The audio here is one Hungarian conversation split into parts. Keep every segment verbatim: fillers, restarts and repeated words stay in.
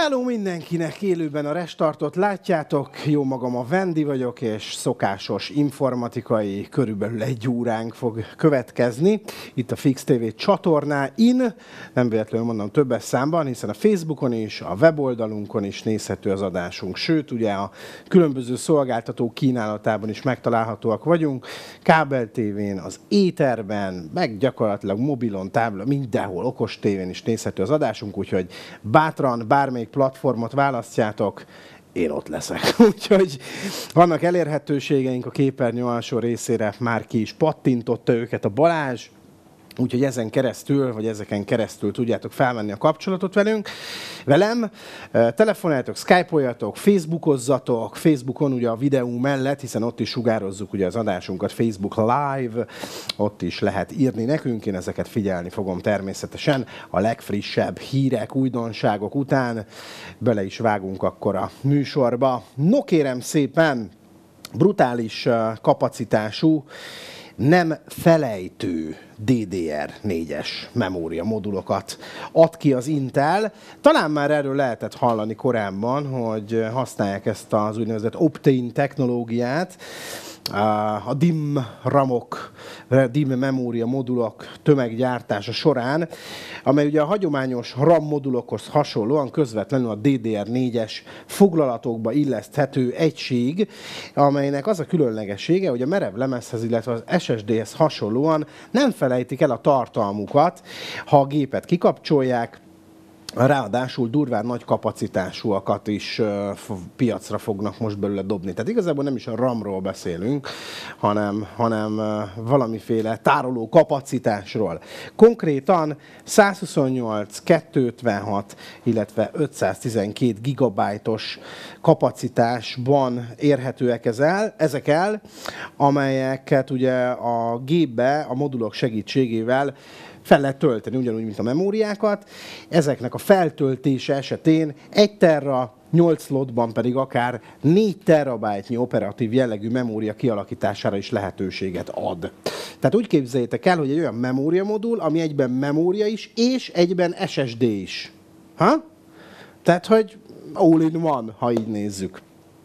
Hello mindenkinek, élőben a Restartot látjátok, jó magam a Vendi vagyok, és szokásos informatikai, körülbelül egy óránk fog következni. Itt a Fix té vé csatornáin, nem véletlenül mondom többes számban, hiszen a Facebookon is, a weboldalunkon is nézhető az adásunk. Sőt, ugye a különböző szolgáltatók kínálatában is megtalálhatóak vagyunk. Kábel tévén, az éterben, meg gyakorlatilag mobilon, tábla, mindenhol, okos tévén is nézhető az adásunk, úgyhogy bátran, bármelyik platformot választjátok, én ott leszek. Úgyhogy vannak elérhetőségeink, a képernyő alsó részére már ki is pattintotta őket a Balázs, úgyhogy ezen keresztül, vagy ezeken keresztül tudjátok felvenni a kapcsolatot velünk, velem. Telefonáljatok, skype-oljatok, facebookozzatok, Facebookon ugye a videó mellett, hiszen ott is sugározzuk ugye az adásunkat, Facebook Live, ott is lehet írni nekünk, én ezeket figyelni fogom természetesen. A legfrissebb hírek, újdonságok után bele is vágunk akkor a műsorba. No kérem szépen, brutális kapacitású, nem felejtő dé dé er négyes memória modulokat ad ki az Intel. Talán már erről lehetett hallani korábban, hogy használják ezt az úgynevezett Optane technológiát, a DIMM ramok, DIMM memória modulok tömeggyártása során, amely ugye a hagyományos RAM modulokhoz hasonlóan közvetlenül a dé dé er négyes foglalatokba illeszthető egység, amelynek az a különlegessége, hogy a merev lemezhez, illetve az es es dé-hez hasonlóan nem felejtik el a tartalmukat, ha a gépet kikapcsolják. Ráadásul durván nagy kapacitásúakat is uh, piacra fognak most belőle dobni. Tehát igazából nem is a RAM-ról beszélünk, hanem, hanem uh, valamiféle tároló kapacitásról. Konkrétan százhuszonnyolc, kétszázötvenhat, illetve ötszáztizenkét gigabájtos kapacitásban érhetőek el, ezek el, amelyeket ugye a gépbe a modulok segítségével fel lehet tölteni, ugyanúgy, mint a memóriákat. Ezeknek a feltöltése esetén egy terra, nyolc slotban pedig akár négy terabájtnyi operatív jellegű memória kialakítására is lehetőséget ad. Tehát úgy képzeljétek el, hogy egy olyan memóriamodul, ami egyben memória is, és egyben es es dé is. Ha? Tehát, hogy all in one, ha így nézzük.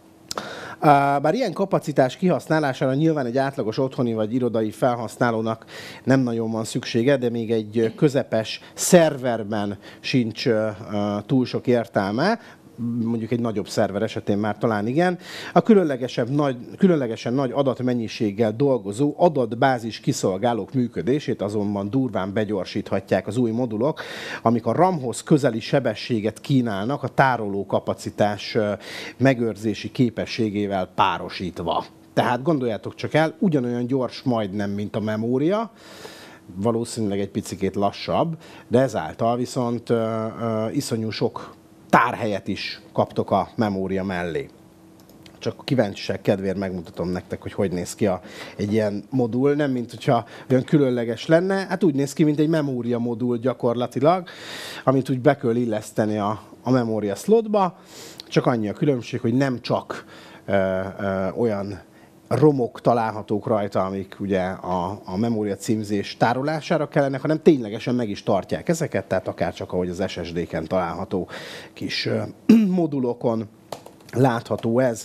Bár ilyen kapacitás kihasználására nyilván egy átlagos otthoni vagy irodai felhasználónak nem nagyon van szüksége, de még egy közepes szerverben sincs túl sok értelme, mondjuk egy nagyobb szerver esetén már talán igen. A különlegesebb nagy, különlegesen nagy adatmennyiséggel dolgozó adatbázis kiszolgálók működését azonban durván begyorsíthatják az új modulok, amik a RAM-hoz közeli sebességet kínálnak a tároló kapacitás megőrzési képességével párosítva. Tehát gondoljátok csak el, ugyanolyan gyors majdnem, mint a memória, valószínűleg egy picikét lassabb, de ezáltal viszont uh, uh, iszonyú sok tárhelyet is kaptok a memória mellé. Csak kíváncsiság kedvéért megmutatom nektek, hogy hogy néz ki a, egy ilyen modul. Nem, mint hogyha olyan különleges lenne, hát úgy néz ki, mint egy memória modul gyakorlatilag, amit úgy be kell illeszteni a, a memória slotba. Csak annyi a különbség, hogy nem csak ö, ö, olyan romok találhatók rajta, amik ugye a, a memória címzés tárolására kellenek, hanem ténylegesen meg is tartják ezeket, tehát akár csak ahogy az es es dé-ken található kis modulokon látható ez.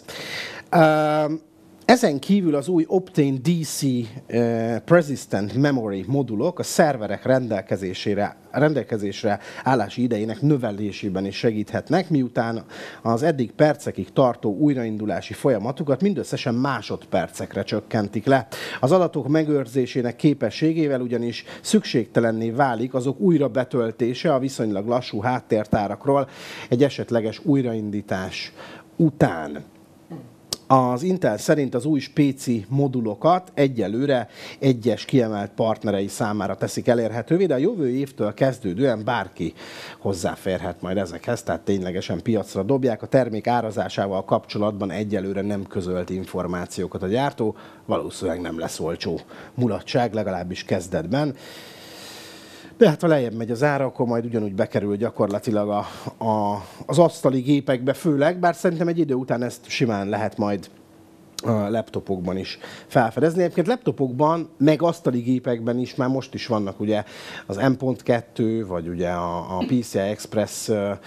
Ezen kívül az új Optane dé cé uh, Persistent Memory modulok a szerverek rendelkezésére, rendelkezésre állási idejének növelésében is segíthetnek, miután az eddig percekig tartó újraindulási folyamatukat mindösszesen másodpercekre csökkentik le. Az adatok megőrzésének képességével ugyanis szükségtelenné válik azok újra betöltése a viszonylag lassú háttértárakról egy esetleges újraindítás után. Az Intel szerint az új spéci modulokat egyelőre egyes kiemelt partnerei számára teszik elérhetővé, de a jövő évtől kezdődően bárki hozzáférhet majd ezekhez, tehát ténylegesen piacra dobják. A termék árazásával kapcsolatban egyelőre nem közölt információkat a gyártó, valószínűleg nem lesz olcsó mulatság, legalábbis kezdetben. De hát ha lejjebb megy az ára, akkor majd ugyanúgy bekerül gyakorlatilag a, a, az asztali gépekbe főleg, bár szerintem egy idő után ezt simán lehet majd a laptopokban is felfedezni. Egyébként laptopokban, meg asztali gépekben is már most is vannak ugye az M pont kettő, vagy ugye a, a pé cé i Express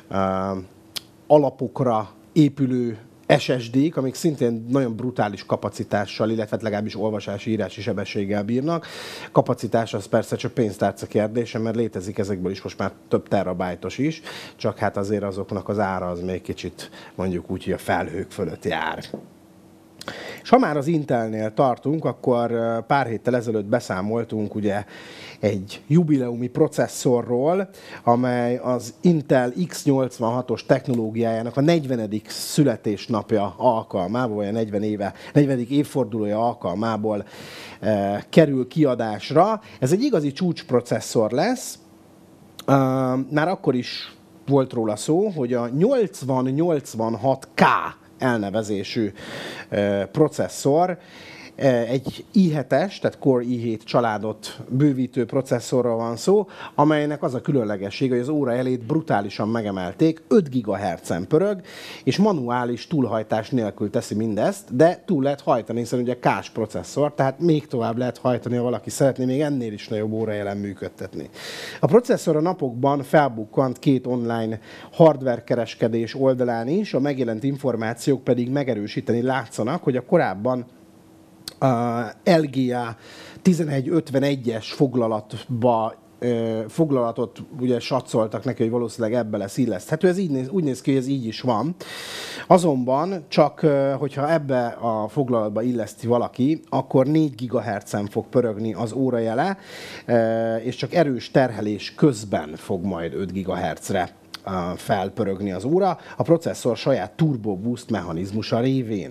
alapokra épülő es es dé-k, amik szintén nagyon brutális kapacitással, illetve legalábbis olvasási, írási sebességgel bírnak. Kapacitás az persze csak pénztárca kérdése, mert létezik ezekből is most már több terabájtos is, csak hát azért azoknak az ára az még kicsit mondjuk úgy, hogy a felhők fölött jár. És ha már az Intelnél tartunk, akkor pár héttel ezelőtt beszámoltunk ugye egy jubileumi processzorról, amely az Intel iksz nyolcvanhatos technológiájának a negyvenedik születésnapja alkalmából, vagy a negyven éve, negyvenedik évfordulója alkalmából e, kerül kiadásra. Ez egy igazi csúcsprocesszor lesz. E, már akkor is volt róla szó, hogy a nyolcvan nyolcvanhat K elnevezésű e, processzor, egy i hetes, tehát Core i hét családot bővítő processzorról van szó, amelynek az a különlegesség, hogy az óra elét brutálisan megemelték, öt gigahertzen pörög, és manuális túlhajtás nélkül teszi mindezt, de túl lehet hajtani, hiszen ugye K-s processzor, tehát még tovább lehet hajtani, ha valaki szeretné még ennél is nagyobb órajelen működtetni. A processzor a napokban felbukkant két online hardware kereskedés oldalán is, a megjelent információk pedig megerősíteni látszanak, hogy a korábban a el gé á tizenegy ötvenegyes foglalatba foglalatot ugye satszoltak neki, hogy valószínűleg ebbe lesz illeszthető. Ez így néz, úgy néz ki, hogy ez így is van. Azonban csak, hogyha ebbe a foglalatba illeszti valaki, akkor négy gigahertzen fog pörögni az órajele, és csak erős terhelés közben fog majd öt gigahertzre felpörögni az óra, a processzor saját turbo boost mechanizmusa révén.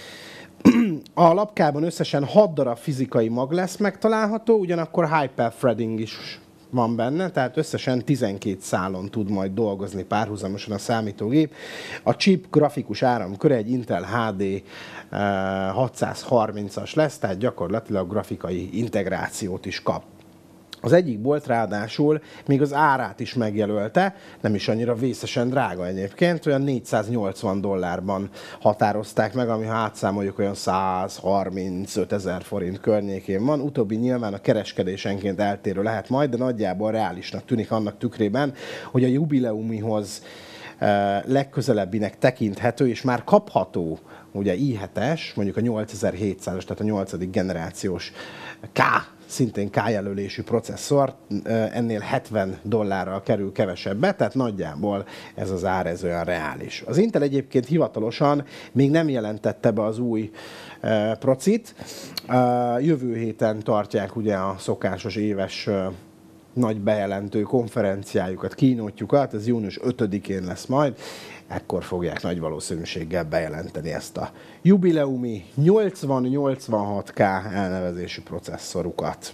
A lapkában összesen hat darab fizikai mag lesz megtalálható, ugyanakkor hyperthreading is van benne, tehát összesen tizenkét szálon tud majd dolgozni párhuzamosan a számítógép. A chip grafikus áramköre egy Intel há dé hatszázharmincas lesz, tehát gyakorlatilag grafikai integrációt is kap. Az egyik bolt ráadásul még az árát is megjelölte, nem is annyira vészesen drága egyébként, olyan négyszáznyolcvan dollárban határozták meg, ami ha átszámoljuk olyan százharmincöt ezer forint környékén van. Utóbbi nyilván a kereskedésenként eltérő lehet majd, de nagyjából reálisnak tűnik annak tükrében, hogy a jubileumihoz legközelebbinek tekinthető, és már kapható ugye i hetes, mondjuk a nyolcezer-hétszázas, tehát a nyolcadik generációs K, szintén K-jelölésű processzor, ennél hetven dollárral kerül kevesebbe, tehát nagyjából ez az ár, ez olyan reális. Az Intel egyébként hivatalosan még nem jelentette be az új procit. Jövő héten tartják ugye a szokásos éves nagy bejelentő konferenciájukat, kínótjukat, ez június ötödikén lesz majd, ekkor fogják nagy valószínűséggel bejelenteni ezt a jubileumi nyolcvan nyolcvanhat K elnevezésű processzorukat.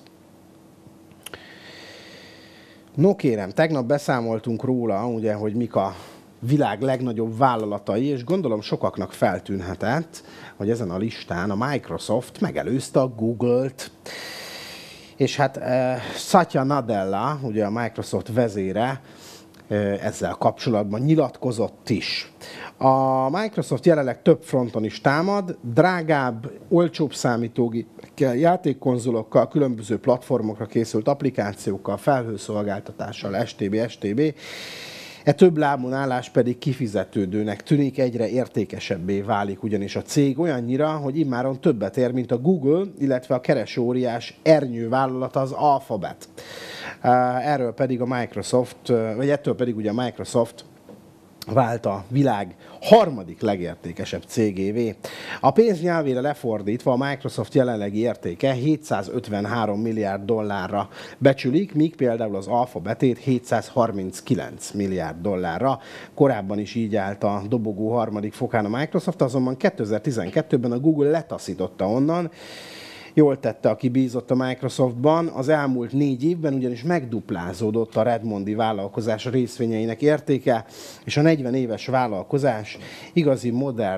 No kérem, tegnap beszámoltunk róla, ugye, hogy mik a világ legnagyobb vállalatai, és gondolom sokaknak feltűnhetett, hogy ezen a listán a Microsoft megelőzte a Google-t. És hát uh, Satya Nadella, ugye a Microsoft vezére, uh, ezzel kapcsolatban nyilatkozott is. A Microsoft jelenleg több fronton is támad, drágább, olcsóbb számítógépekkel, játékkonzolokkal, különböző platformokra készült applikációkkal, felhőszolgáltatással, stb. stb. E több lábon állás pedig kifizetődőnek tűnik, egyre értékesebbé válik ugyanis a cég olyannyira, hogy immáron többet ér, mint a Google, illetve a keresőóriás ernyő vállalata az Alphabet. Erről pedig a Microsoft, vagy ettől pedig ugye a Microsoft vált a világ harmadik legértékesebb cégévé. A pénz nyelvére lefordítva a Microsoft jelenlegi értéke hétszázötvenhárom milliárd dollárra becsülik, míg például az Alphabetét hétszázharminckilenc milliárd dollárra. Korábban is így állt a dobogó harmadik fokán a Microsoft, azonban kétezer-tizenkettőben a Google letaszította onnan. Jól tette, aki bízott a Microsoftban. Az elmúlt négy évben ugyanis megduplázódott a redmondi vállalkozás részvényeinek értéke, és a negyven éves vállalkozás igazi modern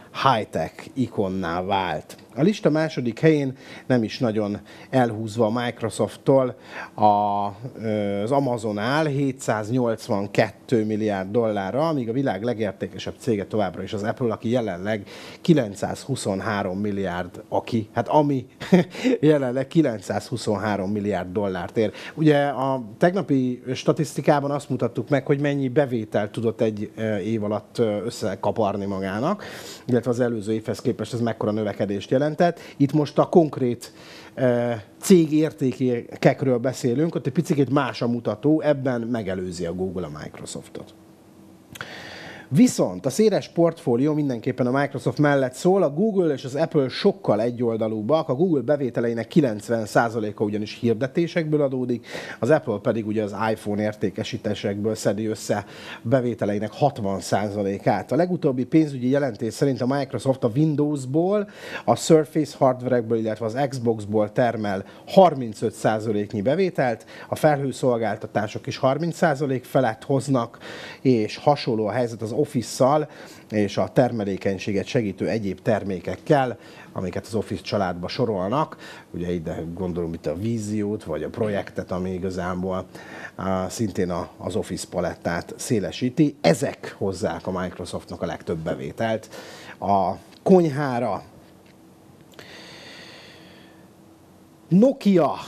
high-tech ikonná vált. A lista második helyén nem is nagyon elhúzva a Microsofttól az Amazon áll hétszáznyolcvankettő milliárd dollárra, amíg a világ legértékesebb cége továbbra is az Apple, aki jelenleg kilencszázhuszonhárom milliárd, aki, hát ami jelenleg kilencszázhuszonhárom milliárd dollárt ér. Ugye a tegnapi statisztikában azt mutattuk meg, hogy mennyi bevételt tudott egy év alatt összekaparni magának, illetve az előző évhez képest ez mekkora növekedést jelentett. Itt most a konkrét cég értékekről beszélünk, ott egy picit más a mutató, ebben megelőzi a Google a Microsoftot. Viszont a széles portfólió mindenképpen a Microsoft mellett szól, a Google és az Apple sokkal egyoldalúbbak, a Google bevételeinek kilencven százaléka ugyanis hirdetésekből adódik, az Apple pedig ugye az iPhone értékesítésekből szedi össze bevételeinek hatvan százalékát. A legutóbbi pénzügyi jelentés szerint a Microsoft a Windowsból, a Surface hardverekből, illetve az Xboxból termel harmincöt százaléknyi bevételt, a felhőszolgáltatások is harminc százalék felett hoznak, és hasonló a helyzet az Office-szal és a termelékenységet segítő egyéb termékekkel, amiket az Office családba sorolnak. Ugye ide gondolom itt a víziót, vagy a projektet, ami igazából uh, szintén a, az Office palettát szélesíti. Ezek hozzák a Microsoftnak a legtöbb bevételt a konyhára. Nokia.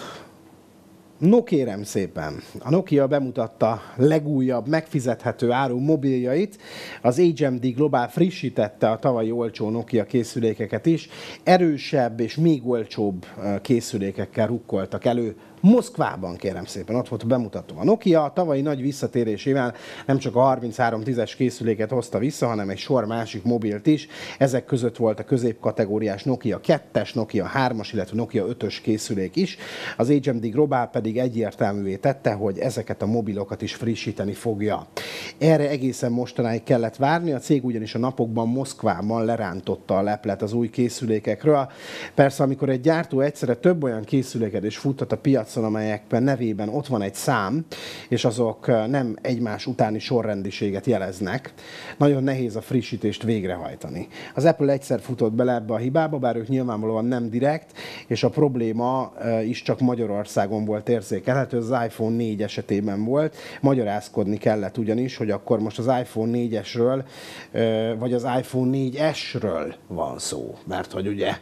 No kérem szépen, a Nokia bemutatta legújabb, megfizethető áru mobiljait, az há em dé Global frissítette a tavalyi olcsó Nokia készülékeket is, erősebb és még olcsóbb készülékekkel rukkoltak elő Moszkvában, kérem szépen, ott volt a bemutató. A Nokia a tavalyi nagy visszatérésével nem csak a harminchárom tízes készüléket hozta vissza, hanem egy sor másik mobilt is. Ezek között volt a középkategóriás Nokia kettes, Nokia hármas, illetve Nokia ötös készülék is. Az há em dé Global pedig egyértelművé tette, hogy ezeket a mobilokat is frissíteni fogja. Erre egészen mostanáig kellett várni, a cég ugyanis a napokban Moszkvában lerántotta a leplet az új készülékekről. Persze, amikor egy gyártó egyszerre több olyan készüléket is futtat a piac, amelyekben nevében ott van egy szám, és azok nem egymás utáni sorrendiséget jeleznek, nagyon nehéz a frissítést végrehajtani. Az Apple egyszer futott bele ebbe a hibába, bár ők nyilvánvalóan nem direkt, és a probléma is csak Magyarországon volt érzékelhető, az iPhone négy esetében volt. Magyarázkodni kellett ugyanis, hogy akkor most az iPhone négyesről, vagy az iPhone négy esről van szó, mert hogy ugye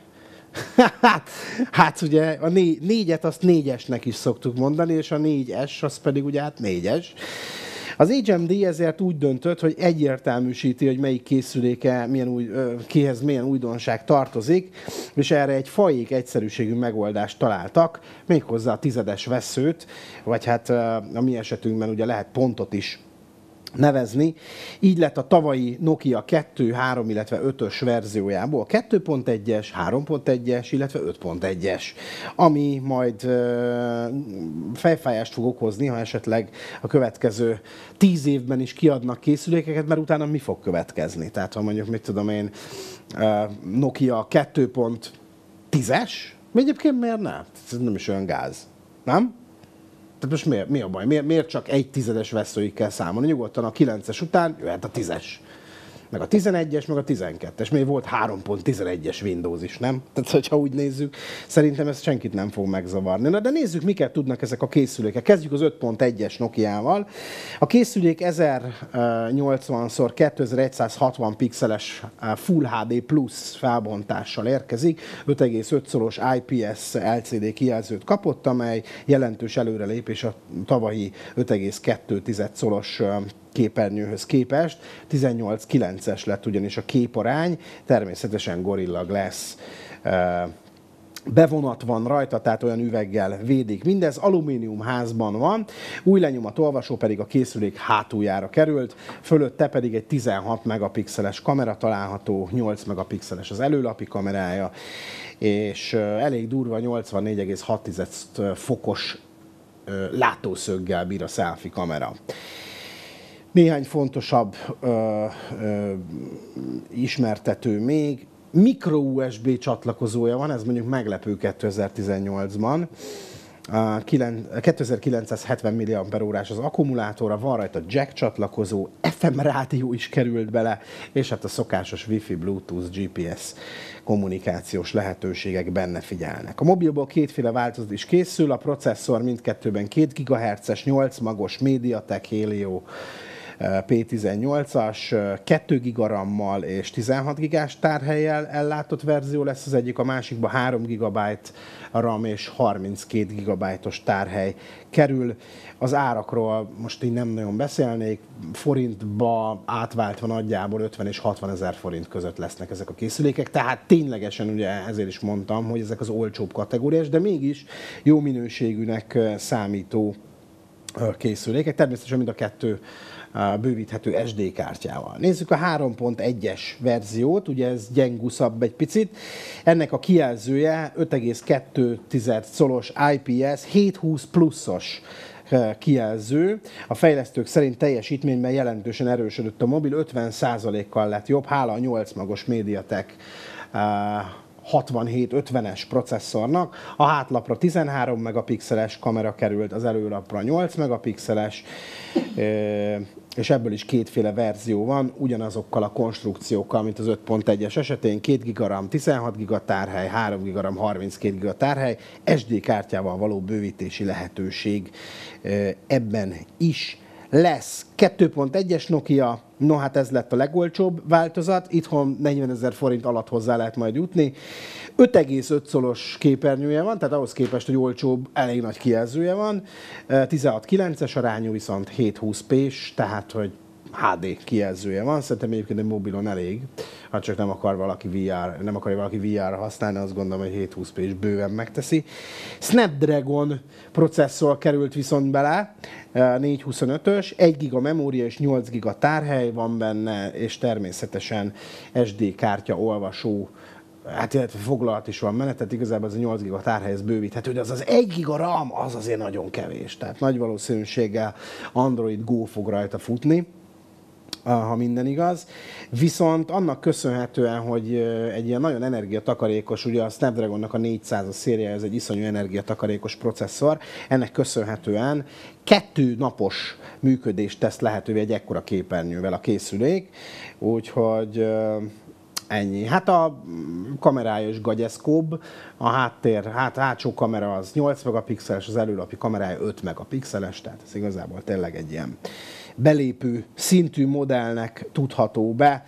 Hát, hát ugye a né, négyet azt négyesnek is szoktuk mondani, és a négyes az pedig ugye hát négyes. Az há em dé ezért úgy döntött, hogy egyértelműsíti, hogy melyik készüléke milyen új, kihez milyen újdonság tartozik, és erre egy faék egyszerűségű megoldást találtak, méghozzá a tizedes vesszőt, vagy hát a mi esetünkben ugye lehet pontot is nevezni. Így lett a tavalyi Nokia kettő, három, illetve ötös verziójából kettő pont egyes, három pont egyes, illetve öt pont egyes, ami majd uh, fejfájást fog okozni, ha esetleg a következő tíz évben is kiadnak készülékeket, mert utána mi fog következni. Tehát ha mondjuk, mit tudom én, uh, Nokia kettő pont tízes, egyébként miért nem? Ez nem is olyan gáz, nem? Tehát most miért, mi a baj? Miért, miért csak egy tizedes vesszőig kell számolni? Nyugodtan a kilences után jöhet a tízes. Meg a tizenegyes, meg a tizenkettes. Még volt három pont tizenegyes Windows is, nem? Tehát, hogyha úgy nézzük, szerintem ezt senkit nem fog megzavarni. Na, de nézzük, miket tudnak ezek a készülékek. Kezdjük az öt pont egyes Nokiával. A készülék ezernyolcvan szor kétezer-százhatvan pixeles Full há dé plusz felbontással érkezik. öt egész öt szoros i pé es el cé dé kijelzőt kapott, amely jelentős előrelépés a tavalyi öt egész kettő szoros képernyőhöz képest. tizennyolc kilences lett ugyanis a képarány, természetesen Gorilla Glass bevonat van rajta, tehát olyan üveggel védik. Mindez alumínium házban van, új lenyomat olvasó pedig a készülék hátuljára került, fölötte pedig egy tizenhat megapixeles kamera található, nyolc megapixeles az előlapi kamerája, és elég durva nyolcvannégy egész hat fokos látószöggel bír a selfie kamera. Néhány fontosabb ö, ö, ismertető még. Micro u es bé csatlakozója van, ez mondjuk meglepő kétezer-tizennyolcban. kétezer-kilencszázhetven milliamperórás az akkumulátora, van rajta jack csatlakozó, ef em rádió is került bele, és hát a szokásos Wi-Fi, Bluetooth, gé pé es kommunikációs lehetőségek benne figyelnek. A mobilból kétféle változat is készül, a processzor mindkettőben két gigahertzes, nyolc magos MediaTek Helio P tizennyolcas, kettő giga RAM-mal és tizenhat gigás tárhellyel ellátott verzió lesz az egyik, a másikban három gigabyte RAM és harminckét gigabájtos tárhely kerül. Az árakról most így nem nagyon beszélnék, forintba átváltva nagyjából ötven és hatvan ezer forint között lesznek ezek a készülékek, tehát ténylegesen ugye ezért is mondtam, hogy ezek az olcsóbb kategóriás, de mégis jó minőségűnek számító készülékek, természetesen mind a kettő bővíthető es dé kártyával. Nézzük a három pont egyes verziót, ugye ez gyenguszabb egy picit. Ennek a kijelzője öt egész kettő colos i pé es hétszázhúsz pluszos kijelző. A fejlesztők szerint teljesítményben jelentősen erősödött a mobil, ötven százalékkal lett jobb, hála a nyolc magos MediaTek hatvanhét ötvenes processzornak. A hátlapra tizenhárom megapixeles kamera került, az előlapra nyolc megapixeles, és ebből is kétféle verzió van, ugyanazokkal a konstrukciókkal, mint az öt pont egyes esetén, két giga RAM, tizenhat giga tárhely, három giga RAM, harminckét giga tárhely, es dé kártyával való bővítési lehetőség ebben is lesz. kettő pont egyes Nokia, no hát ez lett a legolcsóbb változat, itthon negyvenezer forint alatt hozzá lehet majd jutni. öt egész öt colos képernyője van, tehát ahhoz képest, hogy olcsóbb, elég nagy kijelzője van. tizenhat kilences arányú, viszont hétszázhúsz pés, tehát hogy há dé kijelzője van. Szerintem egyébként egy mobilon elég, ha csak nem akar valaki vé er, nem akarja valaki vé er-ra használni, azt gondolom, hogy hétszázhúsz pés bőven megteszi. Snapdragon processzor került viszont bele, négyszázhuszonötös, egy giga memória és nyolc giga tárhely van benne, és természetesen es dé kártya olvasó, hát illetve foglalat is van benne, tehát igazából az a nyolc giga tárhely ez bővíthető, de az az egy giga RAM az azért nagyon kevés, tehát nagy valószínűséggel Android Go fog rajta futni, ha minden igaz. Viszont annak köszönhetően, hogy egy ilyen nagyon energiatakarékos, ugye a Snapdragonnak a négyszázas szériája, ez egy iszonyú energiatakarékos processzor, ennek köszönhetően kettő napos működést tesz lehetővé egy ekkora képernyővel a készülék, úgyhogy ennyi. Hát a kamerája is gagyeszkóbb, a háttér, hát hátsó kamera az nyolc megapixeles, az előlapi kamerája öt megapixeles, tehát ez igazából tényleg egy ilyen belépő szintű modellnek tudható be.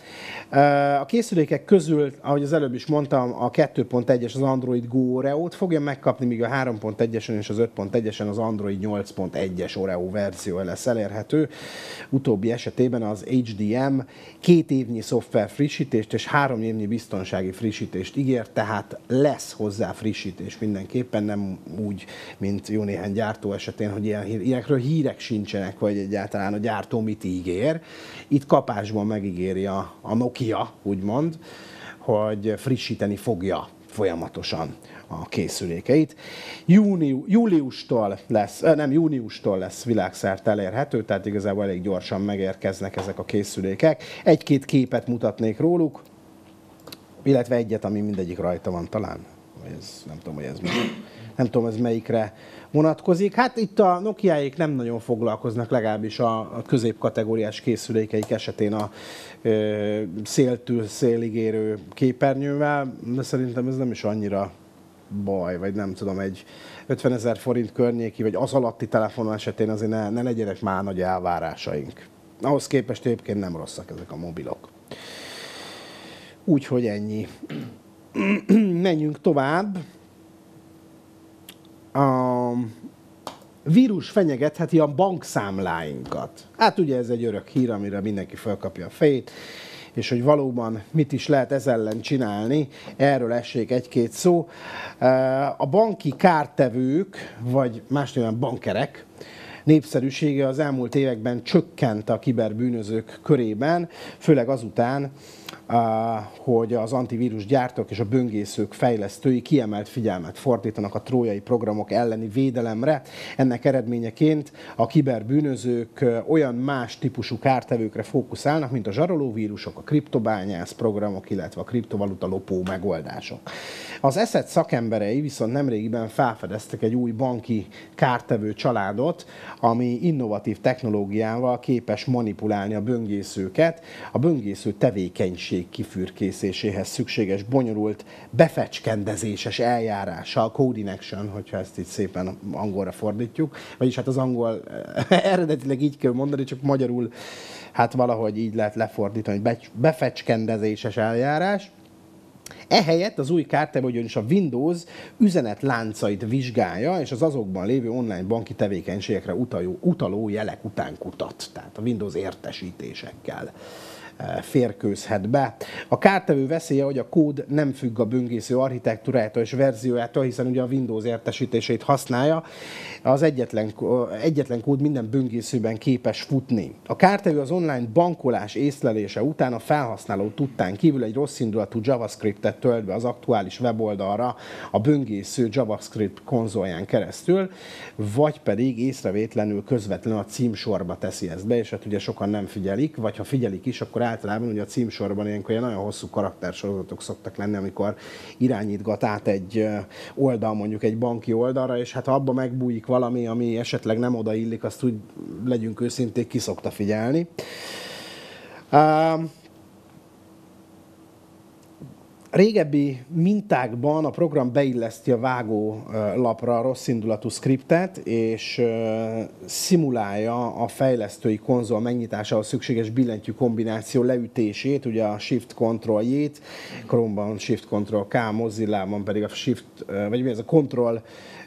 A készülékek közül, ahogy az előbb is mondtam, a kettő pont egyes az Android Go Oreo-t fogja megkapni, míg a három pont egyesen és az öt pont egyesen az Android nyolc pont egyes Oreo verzió lesz elérhető. Utóbbi esetében az há dé em két évnyi szoftver frissítést és három évnyi biztonsági frissítést ígér, tehát lesz hozzá frissítés mindenképpen, nem úgy, mint jó néhány gyártó esetén, hogy ilyen, ilyenekről hírek sincsenek, vagy egyáltalán a gyártó mit ígér. Itt kapásban megígéri a, a Nokia, úgymond, hogy frissíteni fogja folyamatosan a készülékeit. Júniu, júliustól lesz, nem júniustól lesz világszerte elérhető, tehát igazából elég gyorsan megérkeznek ezek a készülékek. Egy-két képet mutatnék róluk, illetve egyet, ami mindegyik rajta van talán. Ez, nem tudom, hogy ez nem tudom, ez melyikre vonatkozik. Hát itt a Nokiáék nem nagyon foglalkoznak, legalábbis a, a középkategóriás készülékeik esetén a ö, széltől szélig érő képernyővel, de szerintem ez nem is annyira baj, vagy nem tudom, egy ötvenezer forint környéki, vagy az alatti telefon esetén azért ne, ne legyenek már nagy elvárásaink. Ahhoz képest egyébként nem rosszak ezek a mobilok. Úgyhogy ennyi. Menjünk tovább. A vírus fenyegetheti a bankszámláinkat. Hát ugye ez egy örök hír, amire mindenki felkapja a fejét, és hogy valóban mit is lehet ez ellen csinálni, erről essék egy-két szó. A banki kártevők, vagy más néven bankerek népszerűsége az elmúlt években csökkent a kiberbűnözők körében, főleg azután, hogy az antivírus gyártók és a böngészők fejlesztői kiemelt figyelmet fordítanak a trójai programok elleni védelemre. Ennek eredményeként a kiberbűnözők olyan más típusú kártevőkre fókuszálnak, mint a zsarolóvírusok, a kriptobányász programok, illetve a kriptovaluta lopó megoldások. Az Asset szakemberei viszont nemrégiben felfedeztek egy új banki kártevő családot, ami innovatív technológiával képes manipulálni a böngészőket, a böngésző tevékenység kifürkészéséhez szükséges bonyolult befecskendezéses eljárással, code in action, hogyha ezt így szépen angolra fordítjuk, vagyis hát az angol eredetileg így kell mondani, csak magyarul hát valahogy így lehet lefordítani, hogy befecskendezéses eljárás. Ehelyett az új kártevő ugyanis a Windows üzenetláncait vizsgálja, és az azokban lévő online banki tevékenységekre utaló, utaló jelek után kutat, tehát a Windows értesítésekkel férkőzhet be. A kártevő veszélye, hogy a kód nem függ a böngésző architektúrájától és verziójától, hiszen ugye a Windows értesítését használja, az egyetlen, egyetlen kód minden böngészőben képes futni. A kártevő az online bankolás észlelése után a felhasználó tudtán kívül egy rosszindulatú JavaScriptet tölt be az aktuális weboldalra a böngésző JavaScript konzolján keresztül, vagy pedig észrevétlenül közvetlenül a címsorba teszi ezt be, és hát ugye sokan nem figyelik, vagy ha figyelik is, akkor általában ugye a címsorban ilyenkor ilyen nagyon hosszú karaktersorozatok szoktak lenni, amikor irányítgat át egy oldal mondjuk egy banki oldalra, és hát ha abba megbújik valami, ami esetleg nem odaillik, azt úgy legyünk őszinték, ki szokta figyelni. Régebbi mintákban a program beilleszti a vágólapra a rosszindulatú skriptet, és szimulálja a fejlesztői konzol megnyitásához szükséges billentyű kombináció leütését, ugye a Shift-Ctrl-jét, Chrome-ban Shift-Ctrl-K, Mozilla-ban pedig a Shift, vagy mi ez a Ctrl,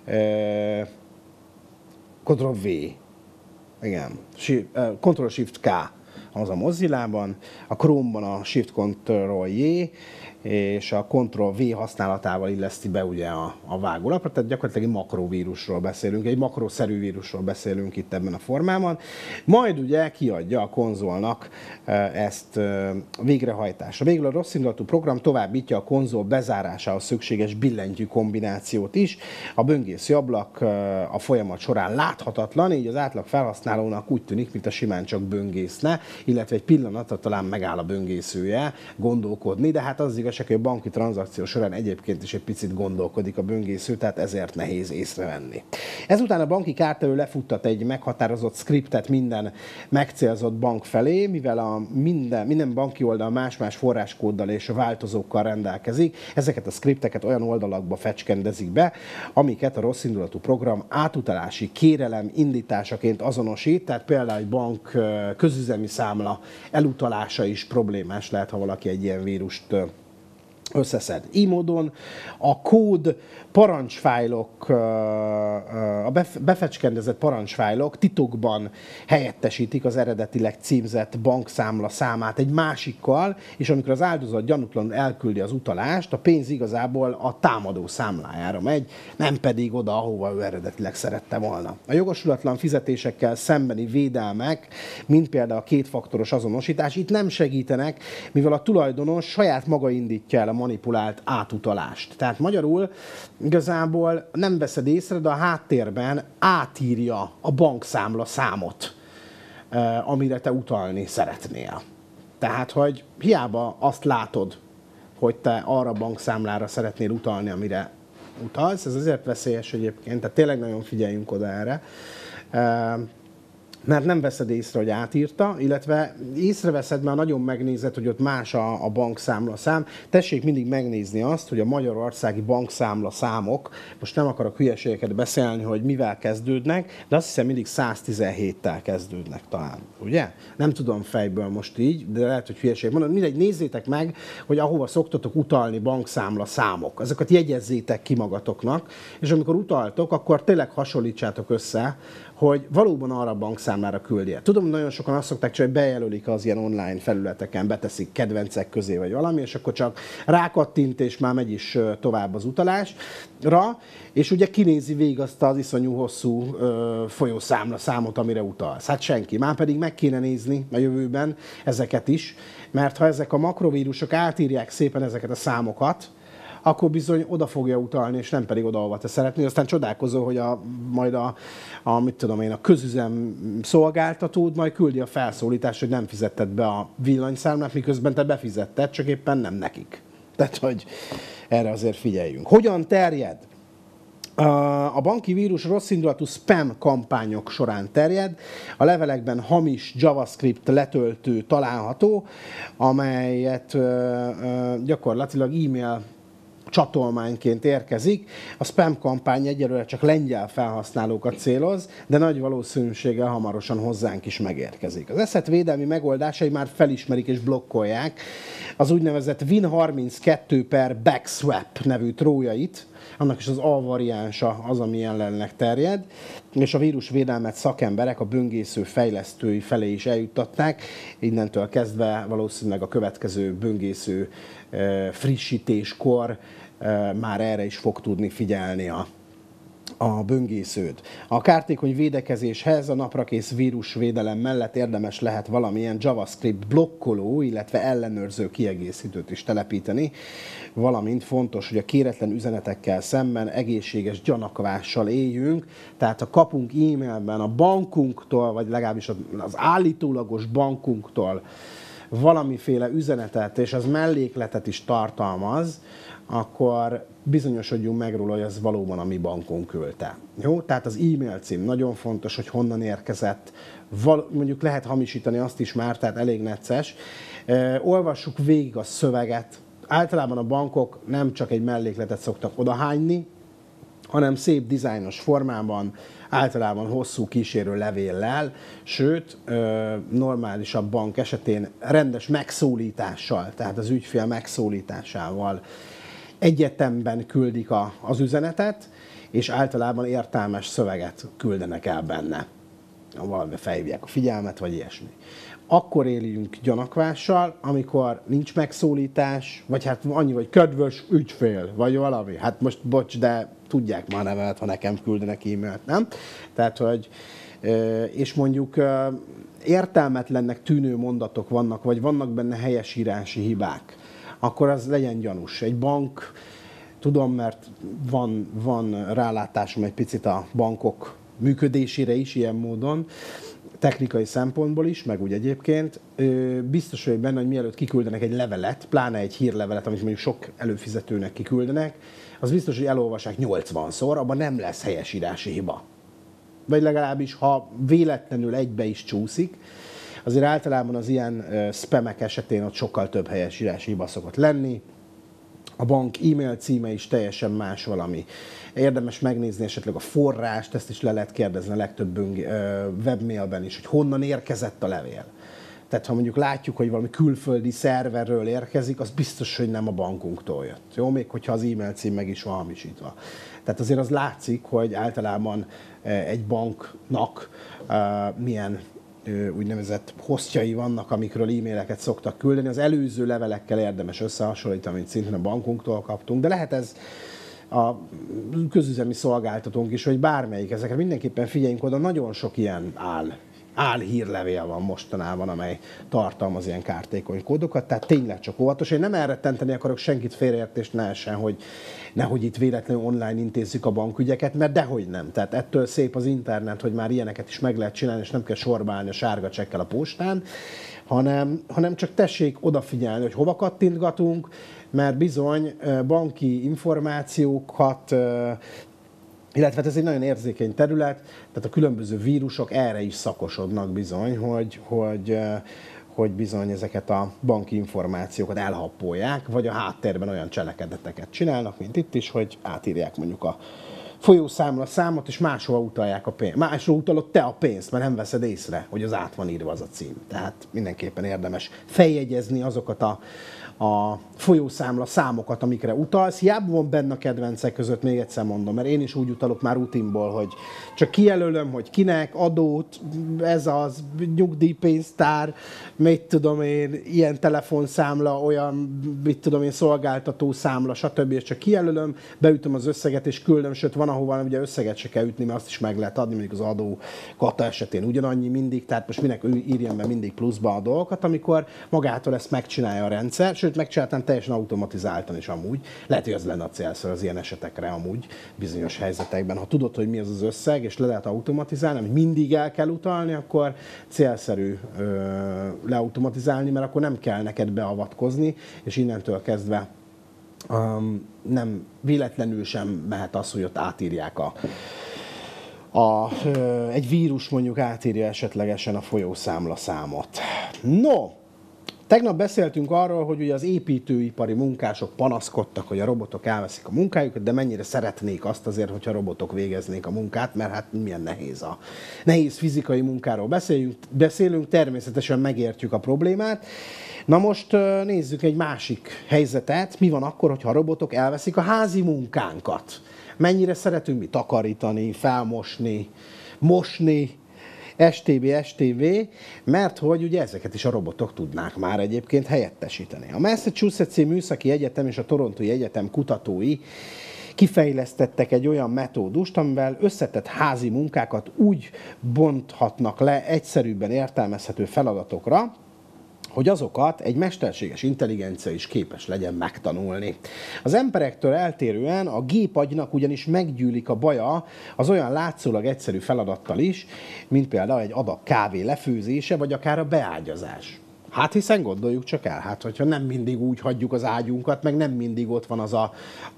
Ctrl-V, igen, Ctrl-Shift-K az a Mozilla-ban, a Chrome-ban a Shift-Ctrl-J, és a Ctrl-V használatával illeszti be ugye a, a vágólapra, tehát gyakorlatilag egy makrovírusról beszélünk, egy makroszerű vírusról beszélünk itt ebben a formában. Majd ugye kiadja a konzolnak ezt végrehajtásra. Végül a rosszindulatú program továbbítja a konzol bezárásához szükséges billentyű kombinációt is. A böngésző ablak a folyamat során láthatatlan, így az átlag felhasználónak úgy tűnik, mint a simán csak böngészne, illetve egy pillanatra talán megáll a böngészője gondolkodni, de hát az igaz, hogy a banki tranzakció során egyébként is egy picit gondolkodik a böngésző, tehát ezért nehéz észrevenni. Ezután a banki kártevő lefuttat egy meghatározott skriptet minden megcélzott bank felé, mivel a minden, minden banki oldal más-más forráskóddal és változókkal rendelkezik, ezeket a skripteket olyan oldalakba fecskendezik be, amiket a rosszindulatú program átutalási kérelem indításaként azonosít, tehát például egy bank közüzemi számla elutalása is problémás lehet, ha valaki egy ilyen vírust összeszed. Így módon a kód parancsfájlok, a befecskendezett parancsfájlok titokban helyettesítik az eredetileg címzett bankszámla számát egy másikkal, és amikor az áldozat gyanútlanul elküldi az utalást, a pénz igazából a támadó számlájára megy, nem pedig oda, ahova ő eredetileg szerette volna. A jogosulatlan fizetésekkel szembeni védelmek, mint például a kétfaktoros azonosítás, itt nem segítenek, mivel a tulajdonos saját maga indítja el a manipulált átutalást. Tehát magyarul igazából nem veszed észre, de a háttérben átírja a bankszámla számot, amire te utalni szeretnél. Tehát, hogy hiába azt látod, hogy te arra a bankszámlára szeretnél utalni, amire utalsz, ez azért veszélyes egyébként, tehát tényleg nagyon figyeljünk oda erre, mert nem veszed észre, hogy átírta, illetve észreveszed, mert nagyon megnézed, hogy ott más a, a bankszámla szám. Tessék mindig megnézni azt, hogy a magyarországi bankszámla számok, most nem akarok hülyeségeket beszélni, hogy mivel kezdődnek, de azt hiszem mindig száztizenhéttel kezdődnek talán, ugye? Nem tudom fejből most így, de lehet, hogy hülyeség mondom. Mindegy, nézzétek meg, hogy ahova szoktatok utalni bankszámla számok. Ezeket jegyezzétek ki magatoknak, és amikor utaltok, akkor tényleg hasonlítsátok össze, hogy valóban arra a bankszámlára küldi. Tudom, nagyon sokan azt szokták, hogy bejelölik az ilyen online felületeken, beteszik kedvencek közé vagy valami, és akkor csak rákattint, és már megy is tovább az utalásra, és ugye kinézi végig azt az iszonyú hosszú ö, folyószámla számot, amire utalsz. Hát senki. Már pedig meg kéne nézni a jövőben ezeket is, mert ha ezek a makrovírusok átírják szépen ezeket a számokat, akkor bizony oda fogja utalni, és nem pedig oda, ahova te szeretnél. Aztán csodálkozol, hogy a, majd a, a, mit tudom én, a közüzem szolgáltatód majd küldi a felszólítást, hogy nem fizetted be a villanyszámlát, miközben te befizetted, csak éppen nem nekik. Tehát, hogy erre azért figyeljünk. Hogyan terjed? A banki vírus rosszindulatú spam kampányok során terjed. A levelekben hamis JavaScript letöltő található, amelyet gyakorlatilag e-mail csatolmányként érkezik. A spam kampány egyelőre csak lengyel felhasználókat céloz, de nagy valószínűséggel hamarosan hozzánk is megérkezik. Az eszet védelmi megoldásai már felismerik és blokkolják az úgynevezett Win harminckettő per Backswap nevű trójait, annak is az A variánsa az, ami jelenleg terjed, és a vírusvédelmet szakemberek a böngésző fejlesztői felé is eljuttatták. Innentől kezdve valószínűleg a következő böngésző frissítéskor már erre is fog tudni figyelni a, a böngésződ. A kártékony védekezéshez a naprakész vírusvédelem mellett érdemes lehet valamilyen JavaScript blokkoló, illetve ellenőrző kiegészítőt is telepíteni, valamint fontos, hogy a kéretlen üzenetekkel szemben egészséges gyanakvással éljünk, tehát ha kapunk e-mailben a bankunktól, vagy legalábbis az állítólagos bankunktól valamiféle üzenetet, és az mellékletet is tartalmaz, akkor bizonyosodjunk meg róla, hogy ez valóban a mi bankunk küldte. Jó? Tehát az e-mail cím nagyon fontos, hogy honnan érkezett. Val- mondjuk lehet hamisítani azt is már, tehát elég necces. E, olvassuk végig a szöveget. Általában a bankok nem csak egy mellékletet szoktak odahányni, hanem szép dizájnos formában, általában hosszú kísérő levéllel, sőt, normálisabb bank esetén rendes megszólítással, tehát az ügyfél megszólításával egyetemben küldik a, az üzenetet, és általában értelmes szöveget küldenek el benne. Valami felhívják a figyelmet, vagy ilyesmi. Akkor éljünk gyanakvással, amikor nincs megszólítás, vagy hát annyi, vagy kedves ügyfél, vagy valami. Hát most bocs, de tudják már nevelet, ha nekem küldenek e-mailt, nem? Tehát, hogy, és mondjuk értelmetlennek tűnő mondatok vannak, vagy vannak benne helyesírási hibák, akkor az legyen gyanús. Egy bank, tudom, mert van, van rálátásom egy picit a bankok működésére is ilyen módon, technikai szempontból is, meg úgy egyébként, biztos vagyok benne, hogy mielőtt kiküldenek egy levelet, pláne egy hírlevelet, amit mondjuk sok előfizetőnek kiküldenek, az biztos, hogy elolvassák nyolcvanszor, abban nem lesz helyesírási hiba. Vagy legalábbis, ha véletlenül egybe is csúszik, azért általában az ilyen spamek esetén ott sokkal több helyesírási hiba szokott lenni. A bank e-mail címe is teljesen más valami. Érdemes megnézni esetleg a forrást, ezt is le lehet kérdezni a legtöbb webmailben is, hogy honnan érkezett a levél. Tehát ha mondjuk látjuk, hogy valami külföldi szerverről érkezik, az biztos, hogy nem a bankunktól jött. Jó, még hogyha az e-mail cím meg is van hamisítva. Tehát azért az látszik, hogy általában egy banknak milyen úgynevezett hostjai vannak, amikről e-maileket szoktak küldeni. Az előző levelekkel érdemes összehasonlítani, amit szintén a bankunktól kaptunk, de lehet ez a közüzemi szolgáltatónk is, vagy bármelyik. Ezekre mindenképpen figyeljünk oda, nagyon sok ilyen áll. álhírlevél van mostanában, amely tartalmaz ilyen kártékony kódokat, tehát tényleg csak óvatos. Én nem elrettenteni akarok senkit, félreértést ne essen, hogy nehogy itt véletlenül online intézzük a bankügyeket, mert dehogy nem. Tehát ettől szép az internet, hogy már ilyeneket is meg lehet csinálni, és nem kell sorba állni a sárga csekkel a postán, hanem, hanem csak tessék odafigyelni, hogy hova kattintgatunk, mert bizony banki információkat, illetve ez egy nagyon érzékeny terület, tehát a különböző vírusok erre is szakosodnak bizony, hogy, hogy, hogy bizony ezeket a banki információkat elhappolják, vagy a háttérben olyan cselekedeteket csinálnak, mint itt is, hogy átírják mondjuk a folyószámla számot, és máshova utalják a pénzt. Máshova utalod te a pénzt, mert nem veszed észre, hogy az át van írva az a cím. Tehát mindenképpen érdemes feljegyezni azokat a a folyószámla számokat, amikre utalsz. Hiába van benne a kedvencek között, még egyszer mondom, mert én is úgy utalok már rutinból, hogy csak kijelölöm, hogy kinek, adót, ez az, nyugdíjpénztár, mit tudom én, ilyen telefonszámla, olyan, mit tudom én, szolgáltató számla, stb. És csak kijelölöm, beütöm az összeget és küldöm, sőt van, ahova ugye összeget se kell ütni, mert azt is meg lehet adni, mondjuk az adó kata esetén ugyanannyi mindig, tehát most minek írjam be mindig pluszba a dolgokat, amikor magától ezt megcsinálja a rendszer, sőt megcsináltam teljesen automatizáltan is amúgy. Lehet, hogy az lenne a célszer az ilyen esetekre amúgy, bizonyos helyzetekben. Ha tudod, hogy mi az az összeg, és le lehet automatizálni, hogy mindig el kell utalni, akkor célszerű ö, leautomatizálni, mert akkor nem kell neked beavatkozni, és innentől kezdve um, nem véletlenül sem mehet az, hogy ott átírják a, a, ö, egy vírus mondjuk átírja esetlegesen a folyószámla számot. No, tegnap beszéltünk arról, hogy ugye az építőipari munkások panaszkodtak, hogy a robotok elveszik a munkájukat, de mennyire szeretnék azt azért, hogyha robotok végeznék a munkát, mert hát milyen nehéz a nehéz fizikai munkáról beszélünk, beszélünk, természetesen megértjük a problémát. Na most nézzük egy másik helyzetet, mi van akkor, hogyha a robotok elveszik a házi munkánkat. Mennyire szeretünk mi takarítani, felmosni, mosni, stb. stb., mert hogy ugye ezeket is a robotok tudnák már egyébként helyettesíteni. A Massachusetts-i Műszaki Egyetem és a Torontói Egyetem kutatói kifejlesztettek egy olyan metódust, amivel összetett házi munkákat úgy bonthatnak le egyszerűbben értelmezhető feladatokra, hogy azokat egy mesterséges intelligencia is képes legyen megtanulni. Az emberektől eltérően a gépagynak ugyanis meggyűlik a baja az olyan látszólag egyszerű feladattal is, mint például egy adag kávé lefőzése, vagy akár a beágyazás. Hát hiszen gondoljuk csak el, hát hogyha nem mindig úgy hagyjuk az ágyunkat, meg nem mindig ott van az a,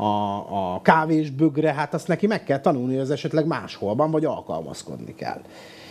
a, a kávésbögre, hát azt neki meg kell tanulni, hogy az esetleg másholban, vagy alkalmazkodni kell.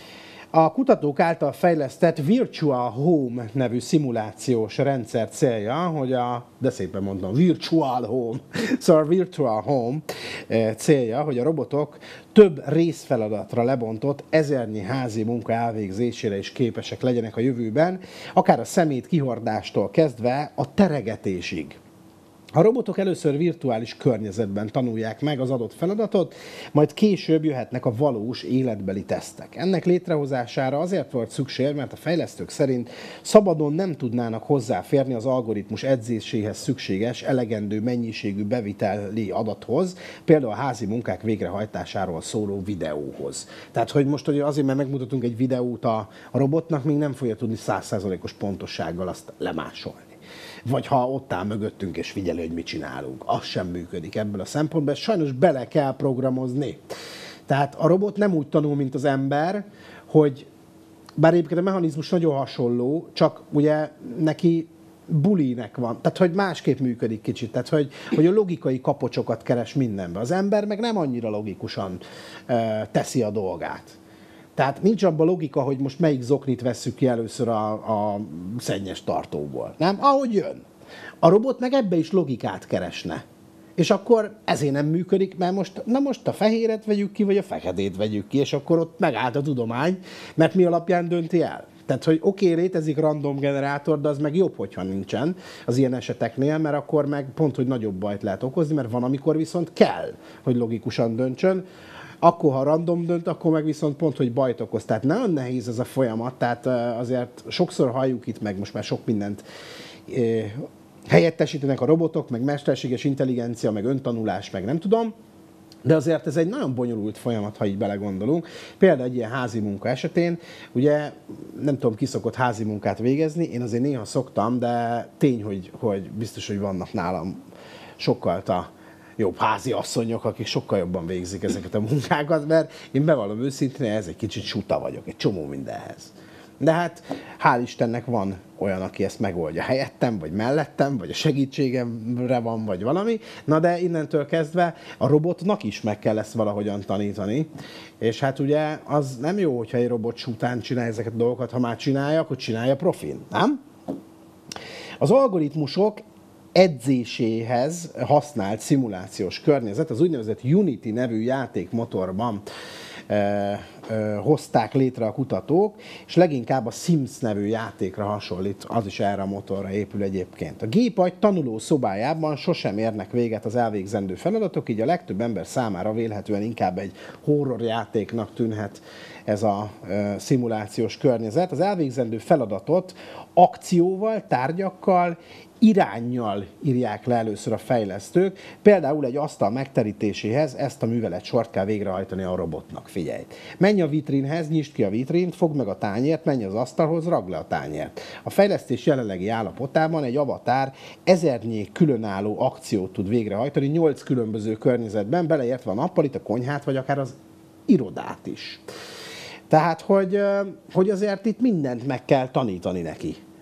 A kutatók által fejlesztett Virtual Home nevű szimulációs rendszer célja, hogy a, de szépen mondom, Virtual Home, szóval Virtual Home célja, hogy a robotok több részfeladatra lebontott ezernyi házi munka elvégzésére is képesek legyenek a jövőben, akár a szemét kihordástól kezdve a teregetésig. A robotok először virtuális környezetben tanulják meg az adott feladatot, majd később jöhetnek a valós életbeli tesztek. Ennek létrehozására azért volt szükség, mert a fejlesztők szerint szabadon nem tudnának hozzáférni az algoritmus edzéséhez szükséges elegendő mennyiségű beviteli adathoz, például a házi munkák végrehajtásáról szóló videóhoz. Tehát, hogy most hogy azért, mert megmutatunk egy videót a robotnak, még nem fogja tudni száz százalékos pontossággal azt lemásolni. Vagy ha ott áll mögöttünk és figyelő, hogy mit csinálunk. Az sem működik ebből a szempontból, ezt sajnos bele kell programozni. Tehát a robot nem úgy tanul, mint az ember, hogy bár egyébként a mechanizmus nagyon hasonló, csak ugye neki bulinek van. Tehát, hogy másképp működik kicsit. Tehát, hogy, hogy a logikai kapocsokat keres mindenbe. Az ember meg nem annyira logikusan e, teszi a dolgát. Tehát nincs abban logika, hogy most melyik zoknit vesszük ki először a, a szennyes tartóból. Nem? Ahogy jön. A robot meg ebbe is logikát keresne. És akkor ezért nem működik, mert most, na most a fehéret vegyük ki, vagy a feketét vegyük ki, és akkor ott megállt a tudomány, mert mi alapján dönti el. Tehát, hogy oké, okay, létezik random generátor, de az meg jobb, hogyha nincsen az ilyen eseteknél, mert akkor meg pont, hogy nagyobb bajt lehet okozni, mert van, amikor viszont kell, hogy logikusan döntsön. Akkor, ha random dönt, akkor meg viszont pont, hogy bajt okoz. Tehát nagyon nehéz ez a folyamat, tehát azért sokszor halljuk itt meg, most már sok mindent helyettesítenek a robotok, meg mesterséges intelligencia, meg öntanulás, meg nem tudom, de azért ez egy nagyon bonyolult folyamat, ha így belegondolunk. Például egy ilyen házi munka esetén, ugye nem tudom, ki szokott házi munkát végezni, én azért néha szoktam, de tény, hogy, hogy biztos, hogy vannak nálam sokkal a jobb házi asszonyok, akik sokkal jobban végzik ezeket a munkákat, mert én bevallom őszintén, ez egy kicsit suta vagyok, egy csomó mindenhez. De hát hál' Istennek van olyan, aki ezt megoldja helyettem, vagy mellettem, vagy a segítségemre van, vagy valami. Na de innentől kezdve a robotnak is meg kell ezt valahogyan tanítani. És hát ugye az nem jó, hogyha egy robot után csinálja ezeket a dolgokat, ha már csinálja, akkor csinálja profin, nem? Az algoritmusok edzéséhez használt szimulációs környezet az úgynevezett Unity nevű játékmotorban e, e, hozták létre a kutatók, és leginkább a Sims nevű játékra hasonlít, az is erre a motorra épül egyébként. A gépagy tanuló szobájában sosem érnek véget az elvégzendő feladatok, így a legtöbb ember számára vélhetően inkább egy horror játéknak tűnhet ez a e, szimulációs környezet. Az elvégzendő feladatot akcióval, tárgyakkal, iránnyal írják le először a fejlesztők. Például egy asztal megterítéséhez ezt a művelet sort kell végrehajtani a robotnak. Figyelj! Menj a vitrínhez, nyisd ki a vitrint, fogd meg a tányért, menj az asztalhoz, ragd le a tányért. A fejlesztés jelenlegi állapotában egy avatár ezernyi különálló akciót tud végrehajtani, nyolc különböző környezetben, beleértve a nappalit, a konyhát, vagy akár az irodát is. Tehát, hogy, hogy azért itt mindent meg kell tanítani neki.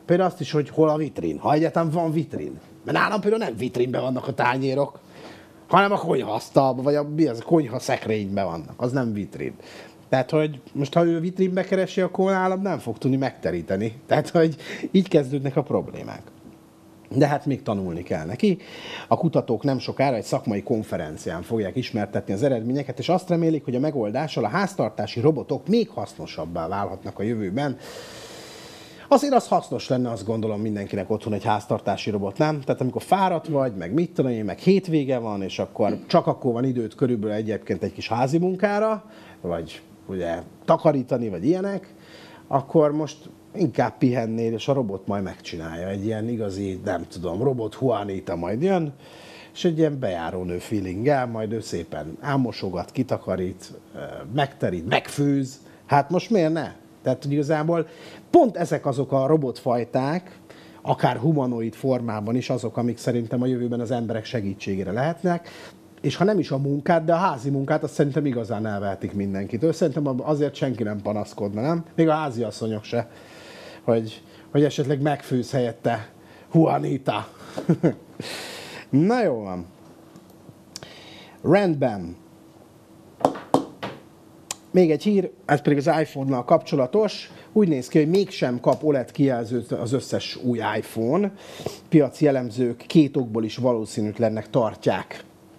Például azt is, hogy hol a vitrin, ha egyáltalán van vitrin. Mert nálam például nem vitrínben vannak a tányérok, hanem a konyhaasztalban, vagy a, mi az, a konyha szekrényben vannak. Az nem vitrin. Tehát, hogy most ha ő vitrínbe keresi, akkor nálam nem fog tudni megteríteni. Tehát, hogy így kezdődnek a problémák. De hát még tanulni kell neki. A kutatók nem sokára egy szakmai konferencián fogják ismertetni az eredményeket, és azt remélik, hogy a megoldással a háztartási robotok még hasznosabbá válhatnak a jövőben. Azért az hasznos lenne, azt gondolom, mindenkinek otthon egy háztartási robot, nem? Tehát amikor fáradt vagy, meg mit tudom én, meg hétvége van, és akkor csak akkor van időt körülbelül egyébként egy kis házi munkára, vagy ugye takarítani, vagy ilyenek, akkor most inkább pihennél, és a robot majd megcsinálja. Egy ilyen igazi, nem tudom, robot Juanita majd jön, és egy ilyen bejárónő feelinggel, majd ő szépen elmosogat, kitakarít, megterít, megfőz. Hát most miért ne? Tehát, hogy igazából pont ezek azok a robotfajták, akár humanoid formában is azok, amik szerintem a jövőben az emberek segítségére lehetnek, és ha nem is a munkát, de a házi munkát, azt szerintem igazán elvehetik mindenkitől. Szerintem azért senki nem panaszkodna, nem? Még a háziasszonyok se, hogy, hogy esetleg megfőz helyette Juanita. Na jó van. Rendben. Még egy hír, ez pedig az iPhone-nal kapcsolatos. Úgy néz ki, hogy mégsem kap o el e dé kijelzőt az összes új iPhone. Piaci elemzők két okból is valószínűtlennek tartják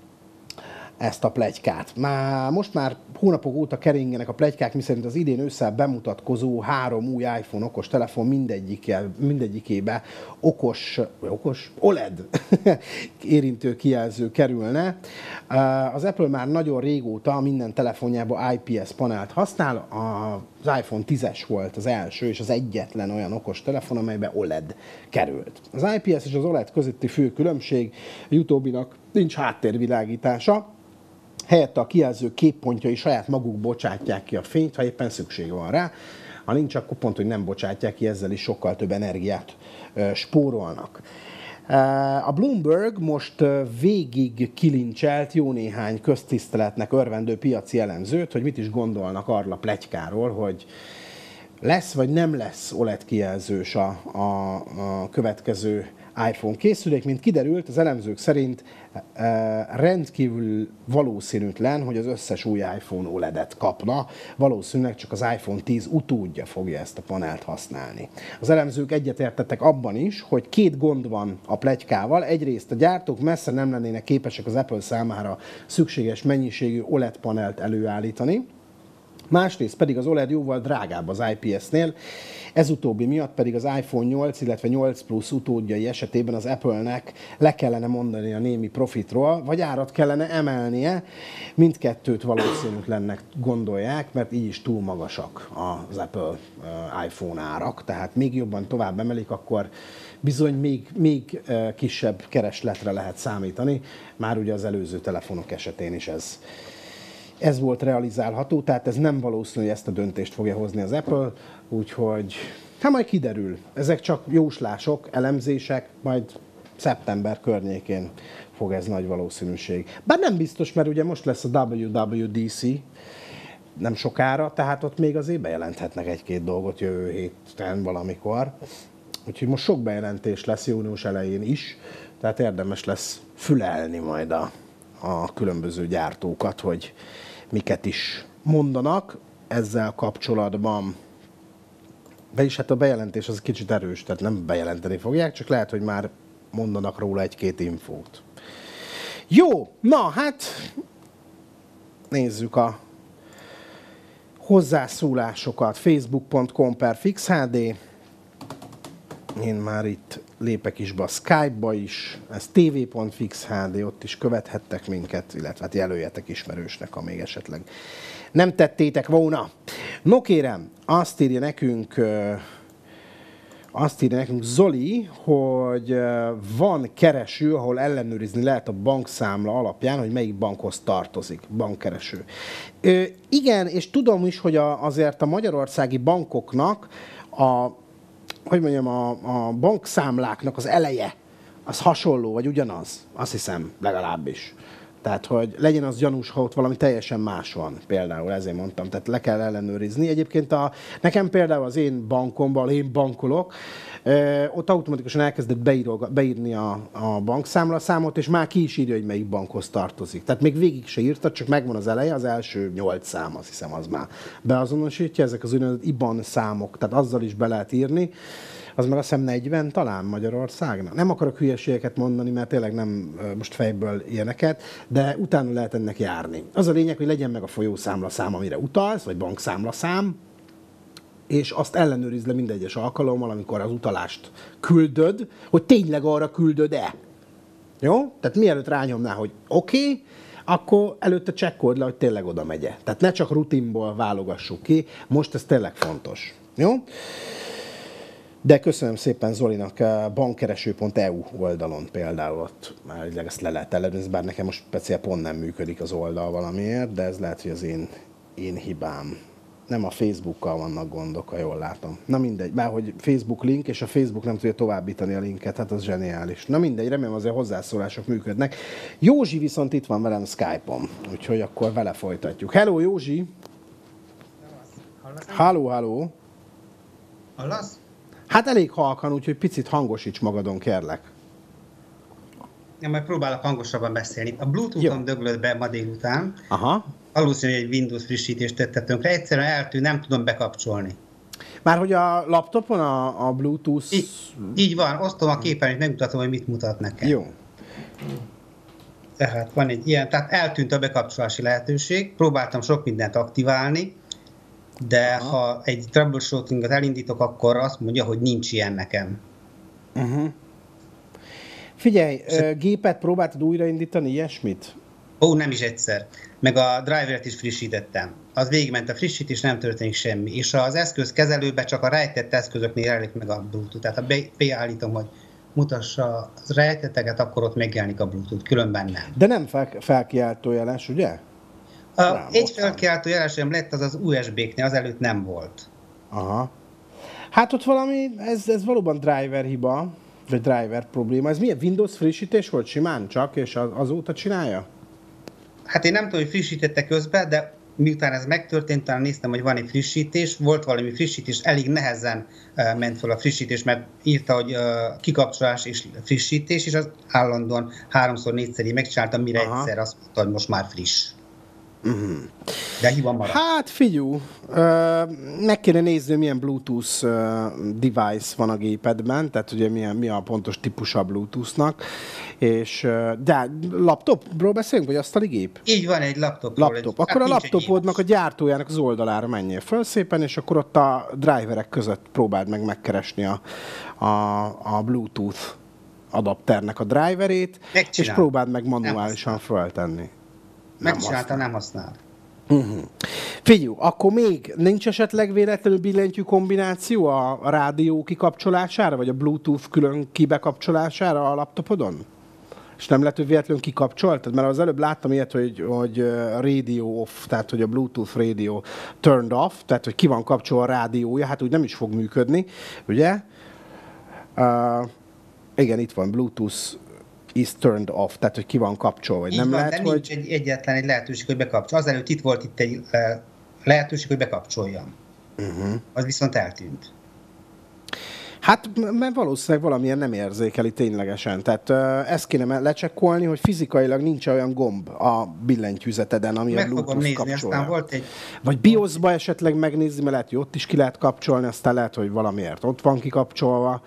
ezt a pletykát. Már, most már hónapok óta keringenek a pletykák, miszerint az idén ősszel bemutatkozó három új iPhone okos telefon mindegyikébe okos, vagy okos, o el e dé érintő kijelző kerülne. Az Apple már nagyon régóta minden telefonjában i pé es panelt használ, az iPhone tízes volt az első és az egyetlen olyan okos telefon, amelyben o el e dé került. Az i pé es és az o el e dé közötti fő különbség, a utóbbinak nincs háttérvilágítása, helyette a kijelző képpontjai saját maguk bocsátják ki a fényt, ha éppen szükség van rá. Ha nincs, akkor pont, hogy nem bocsátják ki, ezzel is sokkal több energiát spórolnak. A Bloomberg most végig kilincselt jó néhány köztiszteletnek örvendő piaci elemzőt, hogy mit is gondolnak arról a pletykáról, hogy lesz vagy nem lesz o el e dé kijelzős a, a, a következő iPhone készülék. Mint kiderült, az elemzők szerint e, rendkívül valószínűtlen, hogy az összes új iPhone o el e dé-t kapna. Valószínűleg csak az iPhone tíz utódja fogja ezt a panelt használni. Az elemzők egyetértettek abban is, hogy két gond van a pletykával. Egyrészt a gyártók messze nem lennének képesek az Apple számára szükséges mennyiségű o el e dé panelt előállítani. Másrészt pedig az o el e dé jóval drágább az i pé es-nél, ez utóbbi miatt pedig az iPhone nyolc, illetve nyolc Plus utódjai esetében az Apple-nek le kellene mondani a némi profitról, vagy árat kellene emelnie, mindkettőt valószínűtlennek gondolják, mert így is túl magasak az Apple iPhone árak, tehát még jobban tovább emelik, akkor bizony még, még kisebb keresletre lehet számítani, már ugye az előző telefonok esetén is ez Ez volt realizálható, tehát ez nem valószínű, hogy ezt a döntést fogja hozni az Apple, úgyhogy hát majd kiderül. Ezek csak jóslások, elemzések, majd szeptember környékén fog ez nagy valószínűség. Bár nem biztos, mert ugye most lesz a dupla vé dupla vé dé cé nem sokára, tehát ott még azért bejelenthetnek egy-két dolgot jövő héten valamikor. Úgyhogy most sok bejelentés lesz június elején is, tehát érdemes lesz fülelni majd a, a különböző gyártókat, hogy miket is mondanak ezzel kapcsolatban. Vagyis hát a bejelentés az kicsit erős, tehát nem bejelenteni fogják, csak lehet, hogy már mondanak róla egy-két infót. Jó, na hát nézzük a hozzászólásokat. facebook pont com per fixhd. Én már itt lépek is be a Skype-ba is, ez té vé pont fixhd, ott is követhettek minket, illetve hát jelöljetek ismerősnek, ha még esetleg nem tettétek volna. No kérem, azt írja nekünk, azt írja nekünk Zoli, hogy van kereső, ahol ellenőrizni lehet a bankszámla alapján, hogy melyik bankhoz tartozik, bankkereső. Igen, és tudom is, hogy a, azért a magyarországi bankoknak a hogy mondjam, a, a bankszámláknak az eleje, az hasonló, vagy ugyanaz, azt hiszem legalábbis. Tehát, hogy legyen az gyanús, ha ott valami teljesen más van. Például ezért mondtam, tehát le kell ellenőrizni. Egyébként a, nekem például az én bankomban, én bankolok, ott automatikusan elkezdett beírog, beírni a, a bankszámlaszámot, és már ki is írja, hogy melyik bankhoz tartozik. Tehát még végig se írta, csak megvan az eleje, az első nyolc szám, azt hiszem, az már beazonosítja, ezek az úgynevezett I B A N számok, tehát azzal is be lehet írni. Az meg azt hiszem negyven talán Magyarországnak. Nem akarok hülyeségeket mondani, mert tényleg nem most fejből ilyeneket, de utána lehet ennek járni. Az a lényeg, hogy legyen meg a folyószámlaszám, amire utalsz, vagy bankszámlaszám, és azt ellenőrizd le minden egyes alkalommal, amikor az utalást küldöd, hogy tényleg arra küldöd-e. Jó? Tehát mielőtt rányomná, hogy oké, okay, akkor előtte csekkold le, hogy tényleg oda megye. Tehát ne csak rutinból válogassuk ki, most ez tényleg fontos. Jó? De köszönöm szépen Zolinak, bankkereső pont e u oldalon például ott már ezt le lehet ellenőrizni, bár nekem most speciál pont nem működik az oldal valamiért, de ez lehet, hogy az én, én hibám. Nem a Facebookkal vannak gondok, ha jól látom. Na mindegy, már hogy Facebook link, és a Facebook nem tudja továbbítani a linket, hát az zseniális. Na mindegy, remélem azért hozzászólások működnek. Józsi viszont itt van velem Skype-on, úgyhogy akkor vele folytatjuk. Hello Józsi! Halló, halló! Hallasz? Hát elég halkan, úgyhogy picit hangosíts magadon, kérlek. Ja, majd próbálok hangosabban beszélni. A Bluetooth-on döglött be ma délután. Aha. Valószínűleg egy Windows frissítést tettek tönkre. Egyszerűen eltűnt, nem tudom bekapcsolni. Már hogy a laptopon a, a Bluetooth... Így, így van, osztom a képen, és megmutatom, hogy mit mutat nekem. Jó. Tehát van egy ilyen, tehát eltűnt a bekapcsolási lehetőség. Próbáltam sok mindent aktiválni, de aha, ha egy troubleshootingot elindítok, akkor azt mondja, hogy nincs ilyen nekem. Uh-huh. Figyelj, S- gépet próbáltad újraindítani, ilyesmit? Ó, nem is egyszer. Meg a drivert is frissítettem. Az végigment a frissítés, nem történik semmi. És az eszközkezelőbe csak a rejtett eszközöknél jelenik meg a Bluetooth. Tehát ha beállítom, hogy mutassa a rejtetteket, akkor ott megjelenik a Bluetooth, különben nem. De nem fel, felkiáltó jeles, ugye? A, egy felkiáltó jelesem lett, az az u es bé-knél, az előtt nem volt. Aha. Hát ott valami, ez, ez valóban driver hiba, vagy driver probléma. Ez milyen Windows frissítés volt simán csak, és az, azóta csinálja? Hát én nem tudom, hogy frissítette közben, de miután ez megtörtént, talán néztem, hogy van egy frissítés, volt valami frissítés, elég nehezen uh, ment fel a frissítés, mert írta, hogy uh, kikapcsolás és frissítés, és az állandóan háromszor, négyszer megcsináltam, mire aha, egyszer azt mondta, hogy most már friss. Uh-huh. De hiba maradt. Hát figyú, meg kéne nézni, milyen Bluetooth device van a gépedben, tehát ugye milyen, mi a pontos típusa a Bluetoothnak, és de laptopról beszélünk, vagy asztali gép? Így van, egy laptopról. Laptop. Egy, akkor hát a laptopodnak a gyártójának az oldalára menjél föl szépen, és akkor ott a driverek között próbáld meg megkeresni a, a, a Bluetooth adapternek a driverét, és próbáld meg manuálisan föltenni. Megcsinálta, nem használ. Uh-huh. Figyelj, akkor még nincs esetleg véletlenül billentyű kombináció a, a rádió kikapcsolására, vagy a Bluetooth külön kibekapcsolására a laptopodon? És nem lehet, hogy véletlenül kikapcsoltad? Mert az előbb láttam ilyet, hogy, hogy radio off, tehát hogy a Bluetooth radio turned off, tehát hogy ki van kapcsolva a rádiója, hát úgy nem is fog működni, ugye? Uh, igen, itt van Bluetooth is turned off, tehát hogy ki van kapcsolva, vagy nem van, lehet, de hogy... nincs egy, egyetlen egy lehetőség, hogy bekapcsol. Azelőtt itt volt itt egy lehetőség, hogy bekapcsoljam. Uh-huh. Az viszont eltűnt. Hát, mert valószínűleg valamilyen nem érzékeli ténylegesen. Tehát uh, ezt kéne lecsekkolni, hogy fizikailag nincs olyan gomb a billentyűzeteden, ami meg a Bluetooth nézni, kapcsolja. Aztán volt egy... Vagy BIOS-ba esetleg megnézni, mert lehet, hogy ott is ki lehet kapcsolni, aztán lehet, hogy valamiért ott van kikapcsolva.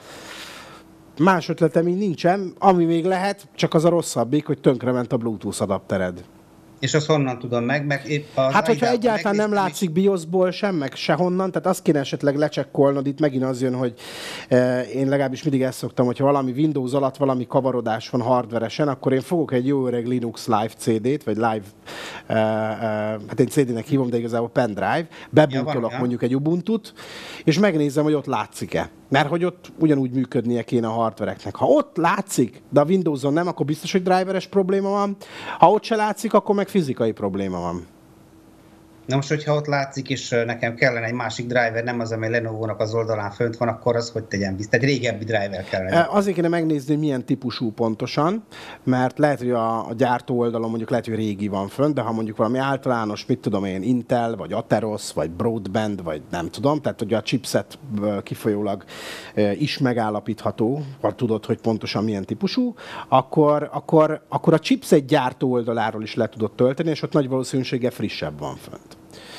Más ötletem így nincsen, ami még lehet, csak az a rosszabbik, hogy tönkrement a Bluetooth adaptered. És azt honnan tudom meg? meg épp az hát, hogyha egyáltalán nem is... látszik BIOS-ból sem, meg sehonnan, tehát azt kéne esetleg lecsekkolnod, itt megint az jön, hogy eh, én legalábbis mindig ezt szoktam, hogyha valami Windows alatt valami kavarodás van hardveresen, akkor én fogok egy jó öreg Linux Live cé dét, vagy Live, eh, eh, hát én cé dének hívom, de igazából pendrive, bebootolok ja, mondjuk egy Ubuntu-t, és megnézem, hogy ott látszik-e. Mert hogy ott ugyanúgy működnie kéne a hardvereknek. Ha ott látszik, de a Windowson nem, akkor biztos, hogy driveres probléma van. Ha ott se látszik, akkor meg fizikai probléma van. Na most, hogyha ott látszik, és nekem kellene egy másik driver, nem az, amely Lenovo-nak az oldalán fönt van, akkor az hogy tegyen vissza? Tehát régebbi driver kellene. Azért kéne megnézni, hogy milyen típusú pontosan, mert lehet, hogy a, a gyártó oldalon mondjuk lehet, hogy régi van fönt, de ha mondjuk valami általános, mit tudom én, Intel, vagy Atheros, vagy Broadband, vagy nem tudom, tehát hogy a chipset kifolyólag is megállapítható, ha tudod, hogy pontosan milyen típusú, akkor, akkor, akkor a chipset gyártó oldaláról is le tudod tölteni, és ott nagy valószínűséggel frissebb van fönt.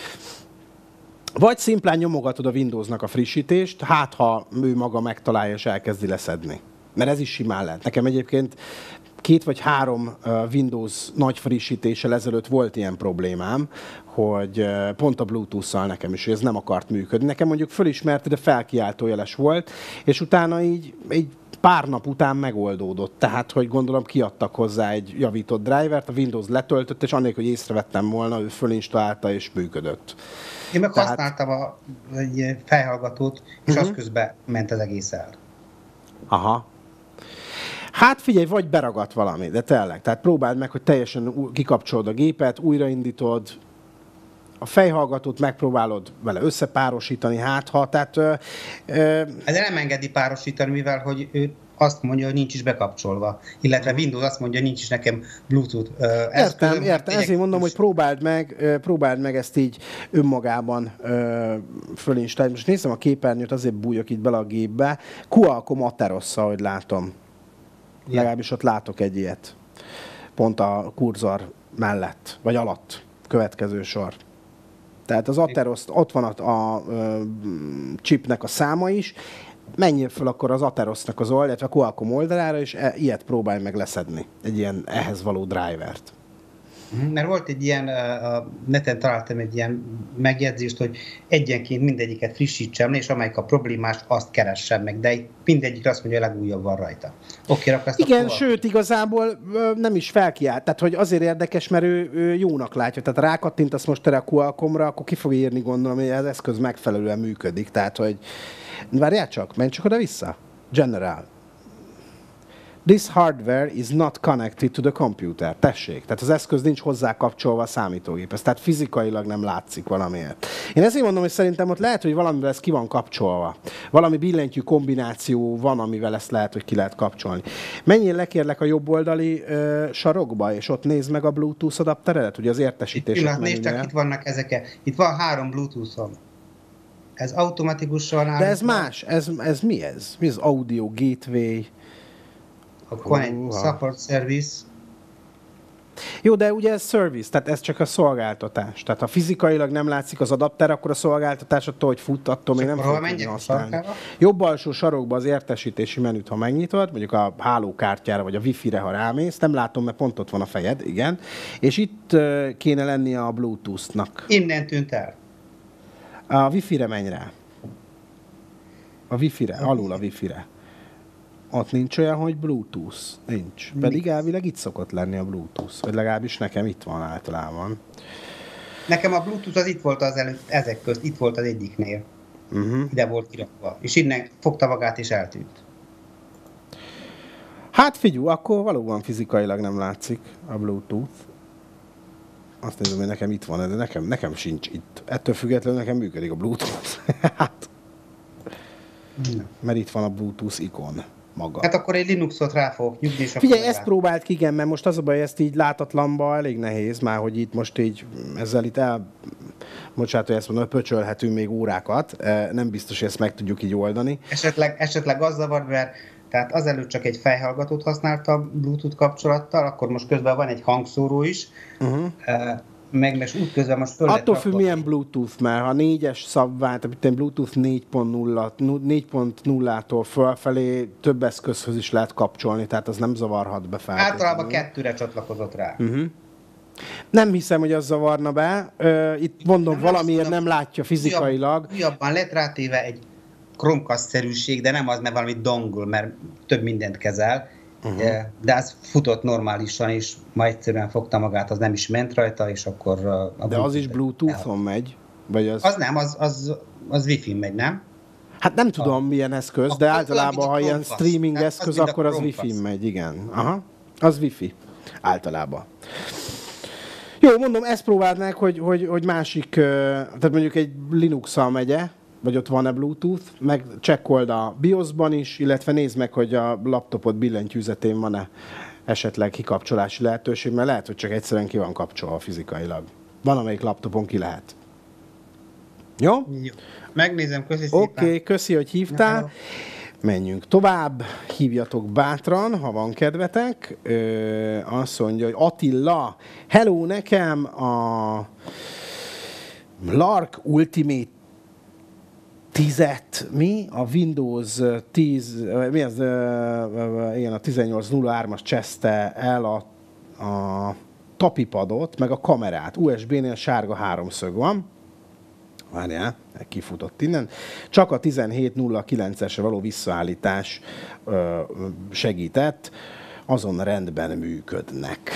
Vagy szimplán nyomogatod a Windowsnak a frissítést, hát ha ő maga megtalálja és elkezdi leszedni. Mert ez is simán lehet. Nekem egyébként két vagy három Windows nagy frissítéssel ezelőtt volt ilyen problémám, hogy pont a Bluetooth-szal nekem is, hogy ez nem akart működni. Nekem mondjuk fölismerte, de felkiáltójeles volt, és utána így, így pár nap után megoldódott. Tehát, hogy gondolom kiadtak hozzá egy javított drivert, a Windows letöltött, és annélkül, hogy észrevettem volna, ő fölinstalálta és működött. Én meg Tehát... használtam a, egy fejhallgatót, és uh-huh. az közben ment az egész el. Aha. Hát figyelj, vagy beragadt valami, de tényleg. Tehát próbáld meg, hogy teljesen kikapcsolod a gépet, újraindítod, a fejhallgatót megpróbálod vele összepárosítani, hát ha, tehát... Ö, ö, Ez nem engedi párosítani, mivel hogy ő azt mondja, hogy nincs is bekapcsolva. Illetve Windows azt mondja, hogy nincs is nekem Bluetooth uh, eszközöm. Értem, értem. Ezért mondom, hogy próbáld meg, próbáld meg ezt így önmagában uh, fölinstalálni. Most nézem a képernyőt, azért bújok itt bele a gépbe. Qualcomm Atherosszal, ahogy látom. Ja. Legalábbis ott látok egy ilyet. Pont a kurzor mellett, vagy alatt. Következő sor. Tehát az Atheros, ott van a, a, a chipnek a száma is, menjél föl akkor az Atherosnak az oldal, illetve a Qualcomm oldalára, és e, ilyet próbálj meg leszedni, egy ilyen ehhez való drivert. Mert volt egy ilyen, a neten találtam egy ilyen megjegyzést, hogy egyenként mindegyiket frissítsem, és amelyik a problémás, azt keressem meg, de mindegyik azt mondja, hogy a legújabb van rajta. Oké, akkor ezt igen, sőt, igazából nem is felkiált. Tehát, hogy azért érdekes, mert ő, ő jónak látja. Tehát rákattintasz most erre a Qualcommra, akkor ki fog írni, gondolom, hogy az eszköz megfelelően működik. Tehát, hogy várjál csak, menj csak oda-vissza. General. This hardware is not connected to the computer. Tessék, tehát az eszköz nincs hozzá kapcsolva a számítógéphez, tehát fizikailag nem látszik valamiért. Én ezért mondom, hogy szerintem ott lehet, hogy valamivel ez ki van kapcsolva. Valami billentyű kombináció van, amivel ezt lehet, hogy ki lehet kapcsolni. Menjél le kérlek a jobb oldali ö, sarokba, és ott nézd meg a Bluetooth adapteredet, ugye az értesítések menünél. Nézd csak, itt vannak ezek. Itt van három Bluetooth-on. Ez automatikusan áll. De ez más. Ez, ez mi ez? Mi az Audio Gateway? Akkor van egy support service. Jó, de ugye ez service, tehát ez csak a szolgáltatás. Tehát ha fizikailag nem látszik az adapter, akkor a szolgáltatás attól, hogy fut, attól még nem fogja tudni használni. Jobb alsó sarokba az értesítési menüt, ha megnyitod, mondjuk a hálókártyára vagy a wifi-re, ha rámész, nem látom, mert pont ott van a fejed, igen. És itt kéne lennie a Bluetooth-nak. Innen tűnt el. A wifi-re menj rá. A wifi-re, alul a wifi-re. Ott nincs olyan, hogy Bluetooth. Nincs. Pedig elvileg itt szokott lenni a Bluetooth. Vagy legalábbis nekem itt van általában. Nekem a Bluetooth az itt volt az előtt, ezek közt, itt volt az egyiknél. Uh-huh. Ide volt kirakva. És innen fogta magát és eltűnt. Hát figyelj, akkor valóban fizikailag nem látszik a Bluetooth. Azt nézem, hogy nekem itt van, de nekem, nekem sincs itt. Ettől függetlenül nekem működik a Bluetooth. hát. Mert itt van a Bluetooth ikon. Maga. Hát akkor egy Linuxot rá fogok nyugni, és figyelj, ezt próbált ki, igen, mert most az a baj, ezt így látatlanba elég nehéz, már hogy itt most így ezzel itt el, bocsánat, hogy ezt mondom, hogy pöcsölhetünk még órákat, nem biztos, hogy ezt meg tudjuk így oldani. Esetleg, esetleg az zavar, mert tehát azelőtt csak egy fejhallgatót használtam Bluetooth kapcsolattal, akkor most közben van egy hangszóró is, uh-huh. meg most úgy közben most föl attól függ, milyen Bluetooth, mert ha négyes szabvány, tehát Bluetooth négy pont nullától fölfelé több eszközhöz is lehet kapcsolni, tehát az nem zavarhat be fel. Általában kettőre csatlakozott rá. Uh-huh. Nem hiszem, hogy az zavarna be. Uh, itt mondom, nem valamiért nem látja fizikailag. Újabban lett rátéve egy Chromecast-szerűség, de nem az, mert valami dongle, mert több mindent kezel. Uh-huh. De az futott normálisan, és ma egyszerűen fogta magát, az nem is ment rajta, és akkor... A de az is Bluetooth-on megy? Vagy az... az nem, az, az, az Wi-Fi megy, nem? Hát nem tudom, a... milyen eszköz, de általában, ha ilyen streaming nem, eszköz, az akkor az Wi-Fi megy, igen. Aha, az Wi-Fi, általában. Jó, mondom, ezt próbáld meg, hogy, hogy, hogy másik, tehát mondjuk egy Linux-szal megye, vagy ott van-e Bluetooth, meg csekkold a BIOS-ban is, illetve nézd meg, hogy a laptopod billentyűzetén van-e esetleg kikapcsolási lehetőség, mert lehet, hogy csak egyszerűen ki van kapcsolva fizikailag. Van, amelyik laptopon ki lehet. Jó? Jó. Megnézem, köszi szépen. Oké, okay, köszi, hogy hívtál. Ja. Menjünk tovább, hívjatok bátran, ha van kedvetek. Ö, azt mondja, hogy Attila, hello, nekem a Lark Ultimate tízet, mi? A Windows tíz, mi az, igen, a tizennyolc nulla hármas cseszte el a, a tapipadot, meg a kamerát. u es bé-nél sárga háromszög van. Várjál, kifutott innen. Csak a tizenhét nulla kilencesre való visszaállítás segített, azon rendben működnek.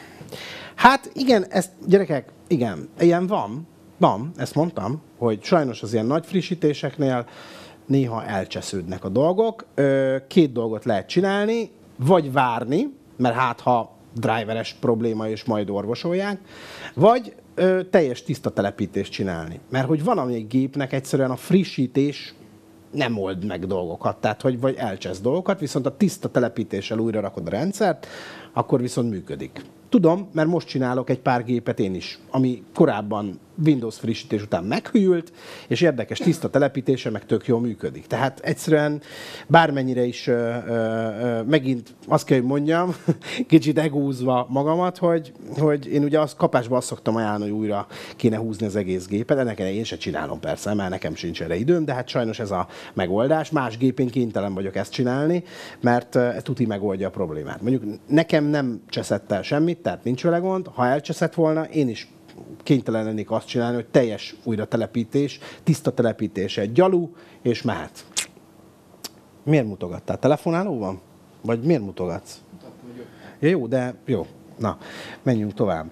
Hát igen, ezt, gyerekek, igen, ilyen van, van, ezt mondtam, hogy sajnos az ilyen nagy frissítéseknél néha elcsesződnek a dolgok. Két dolgot lehet csinálni, vagy várni, mert hát ha driveres probléma és majd orvosolják, vagy ö, teljes tiszta telepítést csinálni. Mert hogy van amelyik gépnek egyszerűen a frissítés nem old meg dolgokat, tehát hogy vagy elcsesz dolgokat, viszont a tiszta telepítéssel újra rakod a rendszert, akkor viszont működik. Tudom, mert most csinálok egy pár gépet én is, ami korábban Windows frissítés után meghűlt, és érdekes tiszta telepítése meg tök jól működik. Tehát egyszerűen bármennyire is ö, ö, megint azt kell, hogy mondjam, kicsit egózva magamat, hogy, hogy én ugye azt, kapásba azt szoktam ajánlani, hogy újra kéne húzni az egész gépet. Ennek én se csinálom persze, mert nekem sincs erre időm, de hát sajnos ez a megoldás. Más gépén kénytelen vagyok ezt csinálni, mert ez tuti megoldja a problémát. Mondjuk nekem nem cseszett el semmit, tehát nincs vele gond. Ha elcseszett volna, én is kénytelen lennék azt csinálni, hogy teljes újra telepítés, tiszta telepítés, egy gyalu, és mehet. Miért mutogattál? Telefonáló van? Vagy miért mutogatsz? Ja, jó, de jó. Na, menjünk tovább.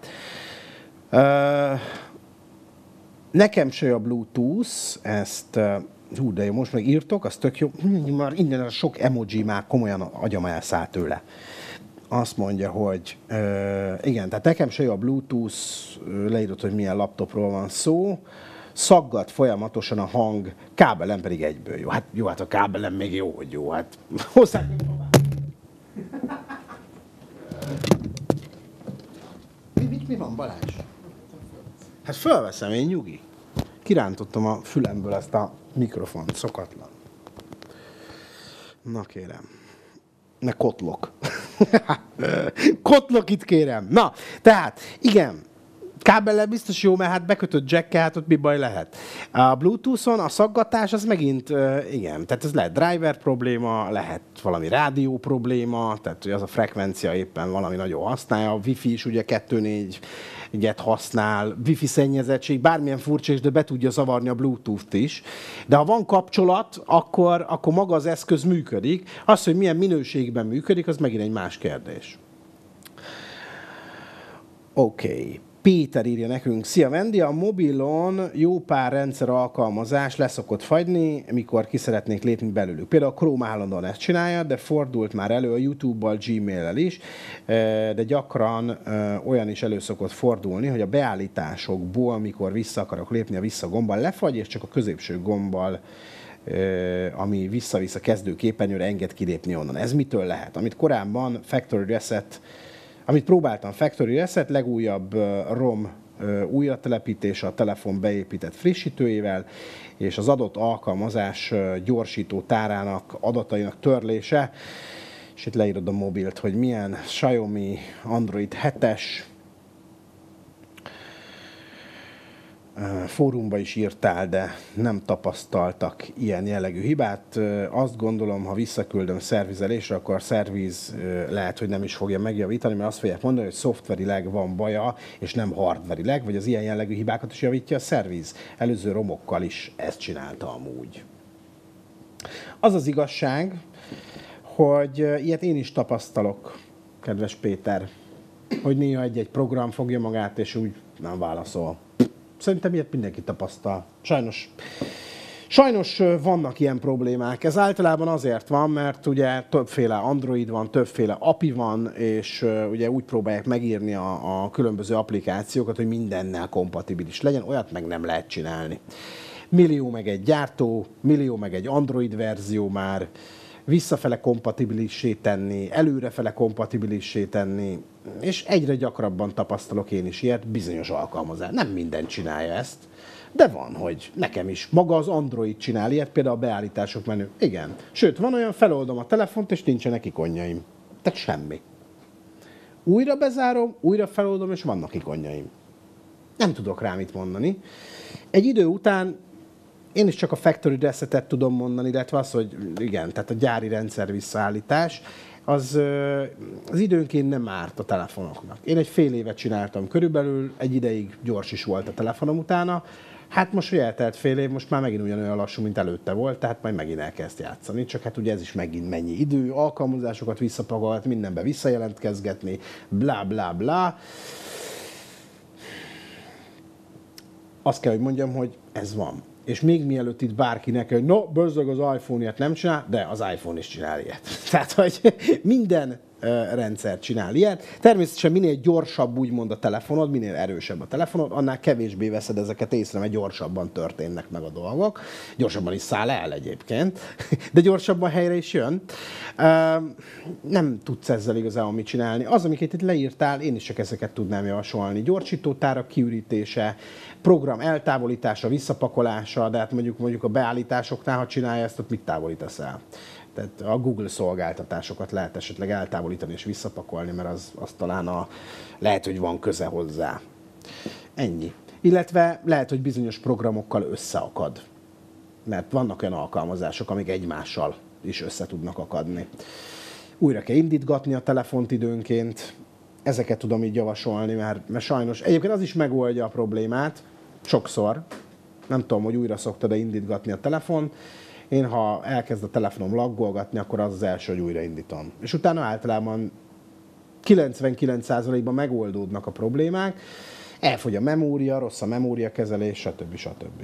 Uh, nekem se a Bluetooth, ezt, uh, hú, de jó, most meg írtok, az tök jó. Már innen a sok emoji már komolyan agyam elszállt tőle. Azt mondja, hogy uh, igen, tehát nekem se a Bluetooth, leírott, hogy milyen laptopról van szó, szaggat folyamatosan a hang, kábelen pedig egyből jó. Hát jó, hát a kábelen még jó, hogy jó, hát hozzá. Mi, mi, mi van, Balázs? Hát fölveszem, én nyugi. Kirántottam a fülemből ezt a mikrofont, szokatlan. Na kérem. Ne kotlok. Kotlok itt kérem. Na, tehát, igen, kábellel biztos jó, mert hát bekötött jackkel, hát ott mi baj lehet. A Bluetooth-on a szaggatás az megint, igen, tehát ez lehet driver probléma, lehet valami rádió probléma, tehát hogy az a frekvencia éppen valami nagyon használja, a Wi-Fi is ugye kettő négy egyet használ, Wi-Fi szennyezettség, bármilyen furcsa is, de be tudja zavarni a Bluetooth-t is. De ha van kapcsolat, akkor, akkor maga az eszköz működik. Az, hogy milyen minőségben működik, az megint egy más kérdés. Oké. Okay. Péter írja nekünk, szia Vendi, a mobilon jó pár rendszer alkalmazás leszokott fagyni, mikor ki szeretnék lépni belőlük. Például a Chrome állandóan ezt csinálja, de fordult már elő a YouTube-bal, Gmail-el is, de gyakran olyan is elő szokott fordulni, hogy a beállításokból, mikor vissza akarok lépni, a vissza gombbal lefagy, és csak a középső gombbal, ami vissza-vissza kezdő képernyőre enged kilépni onnan. Ez mitől lehet? Amit korábban Factory Reset, amit próbáltam, Factory Reset, legújabb ROM újratelepítése a telefon beépített frissítőjével, és az adott alkalmazás gyorsító tárának, adatainak törlése, és itt leírod a mobilt, hogy milyen Xiaomi Android hetes, fórumba is írtál, de nem tapasztaltak ilyen jellegű hibát. Azt gondolom, ha visszaküldöm szervizelésre, akkor a szerviz lehet, hogy nem is fogja megjavítani, mert azt fogják mondani, hogy szoftverileg van baja, és nem hardverileg, vagy az ilyen jellegű hibákat is javítja a szerviz. Előző romokkal is ezt csinálta amúgy. Az az igazság, hogy ilyet én is tapasztalok, kedves Péter, hogy néha egy-egy program fogja magát, és úgy nem válaszol. Szerintem ilyet mindenki tapasztal. Sajnos, Sajnos vannak ilyen problémák. Ez általában azért van, mert ugye többféle Android van, többféle á pé i van, és ugye úgy próbálják megírni a, a különböző applikációkat, hogy mindennel kompatibilis legyen, olyat meg nem lehet csinálni. Millió meg egy gyártó, millió meg egy Android verzió már, visszafele kompatibilissé tenni, előrefele kompatibilissé tenni, és egyre gyakrabban tapasztalok én is ilyet, bizonyos alkalmazás. Nem minden csinálja ezt, de van, hogy nekem is. Maga az Android csinál ilyet, például a beállítások menü. Igen. Sőt, van olyan, feloldom a telefont, és nincsenek ikonjaim. Tehát semmi. Újra bezárom, újra feloldom, és vannak ikonjaim. Nem tudok rá mit mondani. Egy idő után én is csak a factory resetet tudom mondani, illetve az, hogy igen, tehát a gyári rendszer visszaállítás, az, az időnként nem árt a telefonoknak. Én egy fél évet csináltam körülbelül, egy ideig gyors is volt a telefonom utána. Hát most, hogy eltelt fél év, most már megint ugyanolyan lassú, mint előtte volt, tehát majd megint elkezd játszani. Csak hát ugye ez is megint mennyi idő, alkalmazásokat visszapakolt, mindenbe visszajelentkezgetni, blá, blá, blá. Azt kell, hogy mondjam, hogy ez van. És még mielőtt itt bárkinek, hogy no, bözzög az iPhone ilyet nem csinál, de az iPhone is csinál ilyet. Tehát, hogy minden rendszer csinál ilyet. Természetesen minél gyorsabb úgymond a telefonod, minél erősebb a telefonod, annál kevésbé veszed ezeket észre, mert gyorsabban történnek meg a dolgok. Gyorsabban is száll el egyébként, de gyorsabban helyre is jön. Nem tudsz ezzel igazából mit csinálni. Az, amiket itt leírtál, én is csak ezeket tudnám javasolni. Gyorsítótárak kiürítése, program eltávolítása, visszapakolása, de hát mondjuk, mondjuk a beállításoknál, ha csinálja ezt, ott mit távolítasz el? Tehát a Google szolgáltatásokat lehet esetleg eltávolítani és visszapakolni, mert az, az talán a, lehet, hogy van köze hozzá. Ennyi. Illetve lehet, hogy bizonyos programokkal összeakad. Mert vannak olyan alkalmazások, amik egymással is össze tudnak akadni. Újra kell indítgatni a telefont időnként. Ezeket tudom így javasolni, mert, mert sajnos egyébként az is megoldja a problémát, sokszor. Nem tudom, hogy újra szoktad-e indítgatni a telefon. Én, ha elkezd a telefonom laggolgatni, akkor az az első, hogy újraindítom. És utána általában kilencvenkilenc százalékban megoldódnak a problémák, elfogy a memória, rossz a memóriakezelés, stb. stb.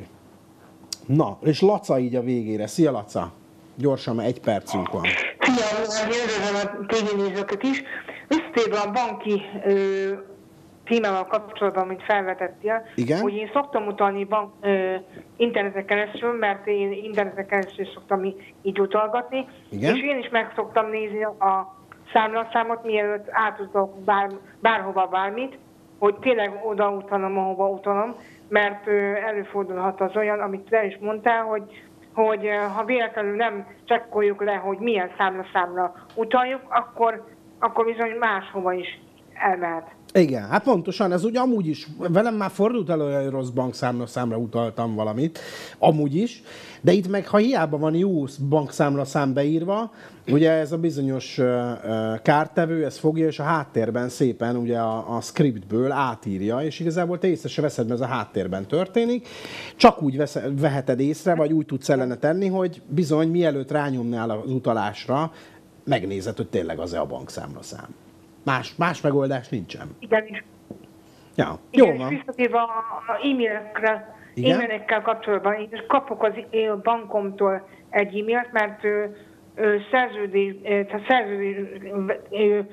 Na, és Laca így a végére. Szia, Laca! Gyorsan, mert egy percünk van. Szia, üdvözlöm a tévénézőket is. Visszatérve a banki ö, témával kapcsolatban, amit felvetettél, igen? Hogy én szoktam utalni bank, ö, interneten keresztül, mert én interneten keresztül szoktam így utalgatni, igen? És én is meg szoktam nézni a számlaszámot, mielőtt átutalok bár, bárhova bármit, hogy tényleg oda utalom, ahova utalom, mert ö, előfordulhat az olyan, amit te is mondtál, hogy hogy ha véletlenül nem csekkoljuk le, hogy milyen számla-számra utaljuk, akkor, akkor bizony máshova is elmehet. Igen, hát pontosan, ez ugye amúgy is, velem már fordult elő, hogy rossz bankszámla számra utaltam valamit, amúgy is, de itt meg, ha hiába van jó bankszámla szám beírva, ugye ez a bizonyos uh, uh, kártevő, ez fogja, és a háttérben szépen ugye a, a scriptből átírja, és igazából te észre se veszed, mert ez a háttérben történik, csak úgy vesz, veheted észre, vagy úgy tudsz ellene tenni, hogy bizony mielőtt rányomnál az utalásra, megnézed, hogy tényleg az-e a bankszámla szám. Más, más megoldás nincsen. Igen, is. Ja, igen, jó és van. visszatérve a, a e-mailekre, e-mailekkel kapcsolatban, én is kapok az bankomtól egy e-mailt, mert ő, ő szerződés, tehát szerződés, ő,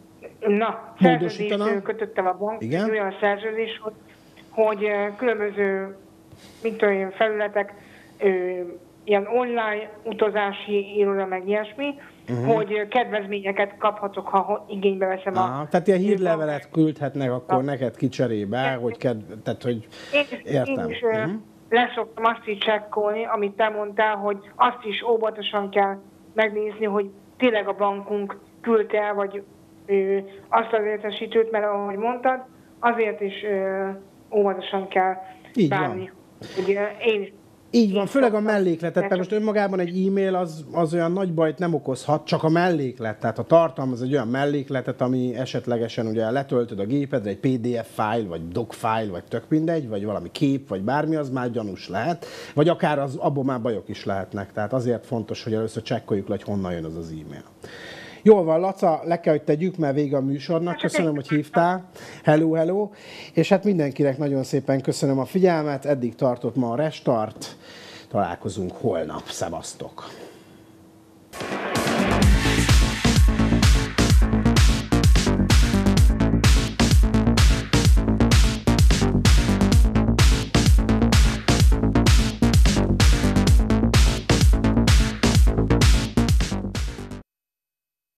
na, szerződés kötöttem a bank, igen? Olyan szerződés, hogy, hogy különböző, mint olyan felületek, ő, ilyen online utazási iroda, meg ilyesmi, uh-huh. hogy kedvezményeket kaphatok, ha igénybe veszem Aha, a... Tehát ilyen hírlevelet küldhetnek akkor a... neked kicserébe, hogy, ked... tehát, hogy én, értem. Én is uh-huh. leszoktam azt is csekkolni, amit te mondtál, hogy azt is óvatosan kell megnézni, hogy tényleg a bankunk küldte el, vagy ö, azt az értesítőt, mert ahogy mondtad, azért is ö, óvatosan kell így bánni. Van. Ugye, én is Így van, főleg a mellékletet, mert most önmagában egy e-mail az, az olyan nagy bajt nem okozhat, csak a melléklet. Tehát a tartalmaz egy olyan mellékletet, ami esetlegesen ugye letöltöd a gépedre, egy pé dé ef fájl, vagy doc fájl, vagy tök mindegy, vagy valami kép, vagy bármi, az már gyanús lehet. Vagy akár az, abból már bajok is lehetnek. Tehát azért fontos, hogy először csekkoljuk le, hogy honnan jön az az e-mail. Jól van, Laca, le kell, hogy tegyük, mert vége a műsornak. Köszönöm, hogy hívtál. Hello, hello. És hát mindenkinek nagyon szépen köszönöm a figyelmet. Eddig tartott ma a Restart. találkozunk holnap. Szevasztok!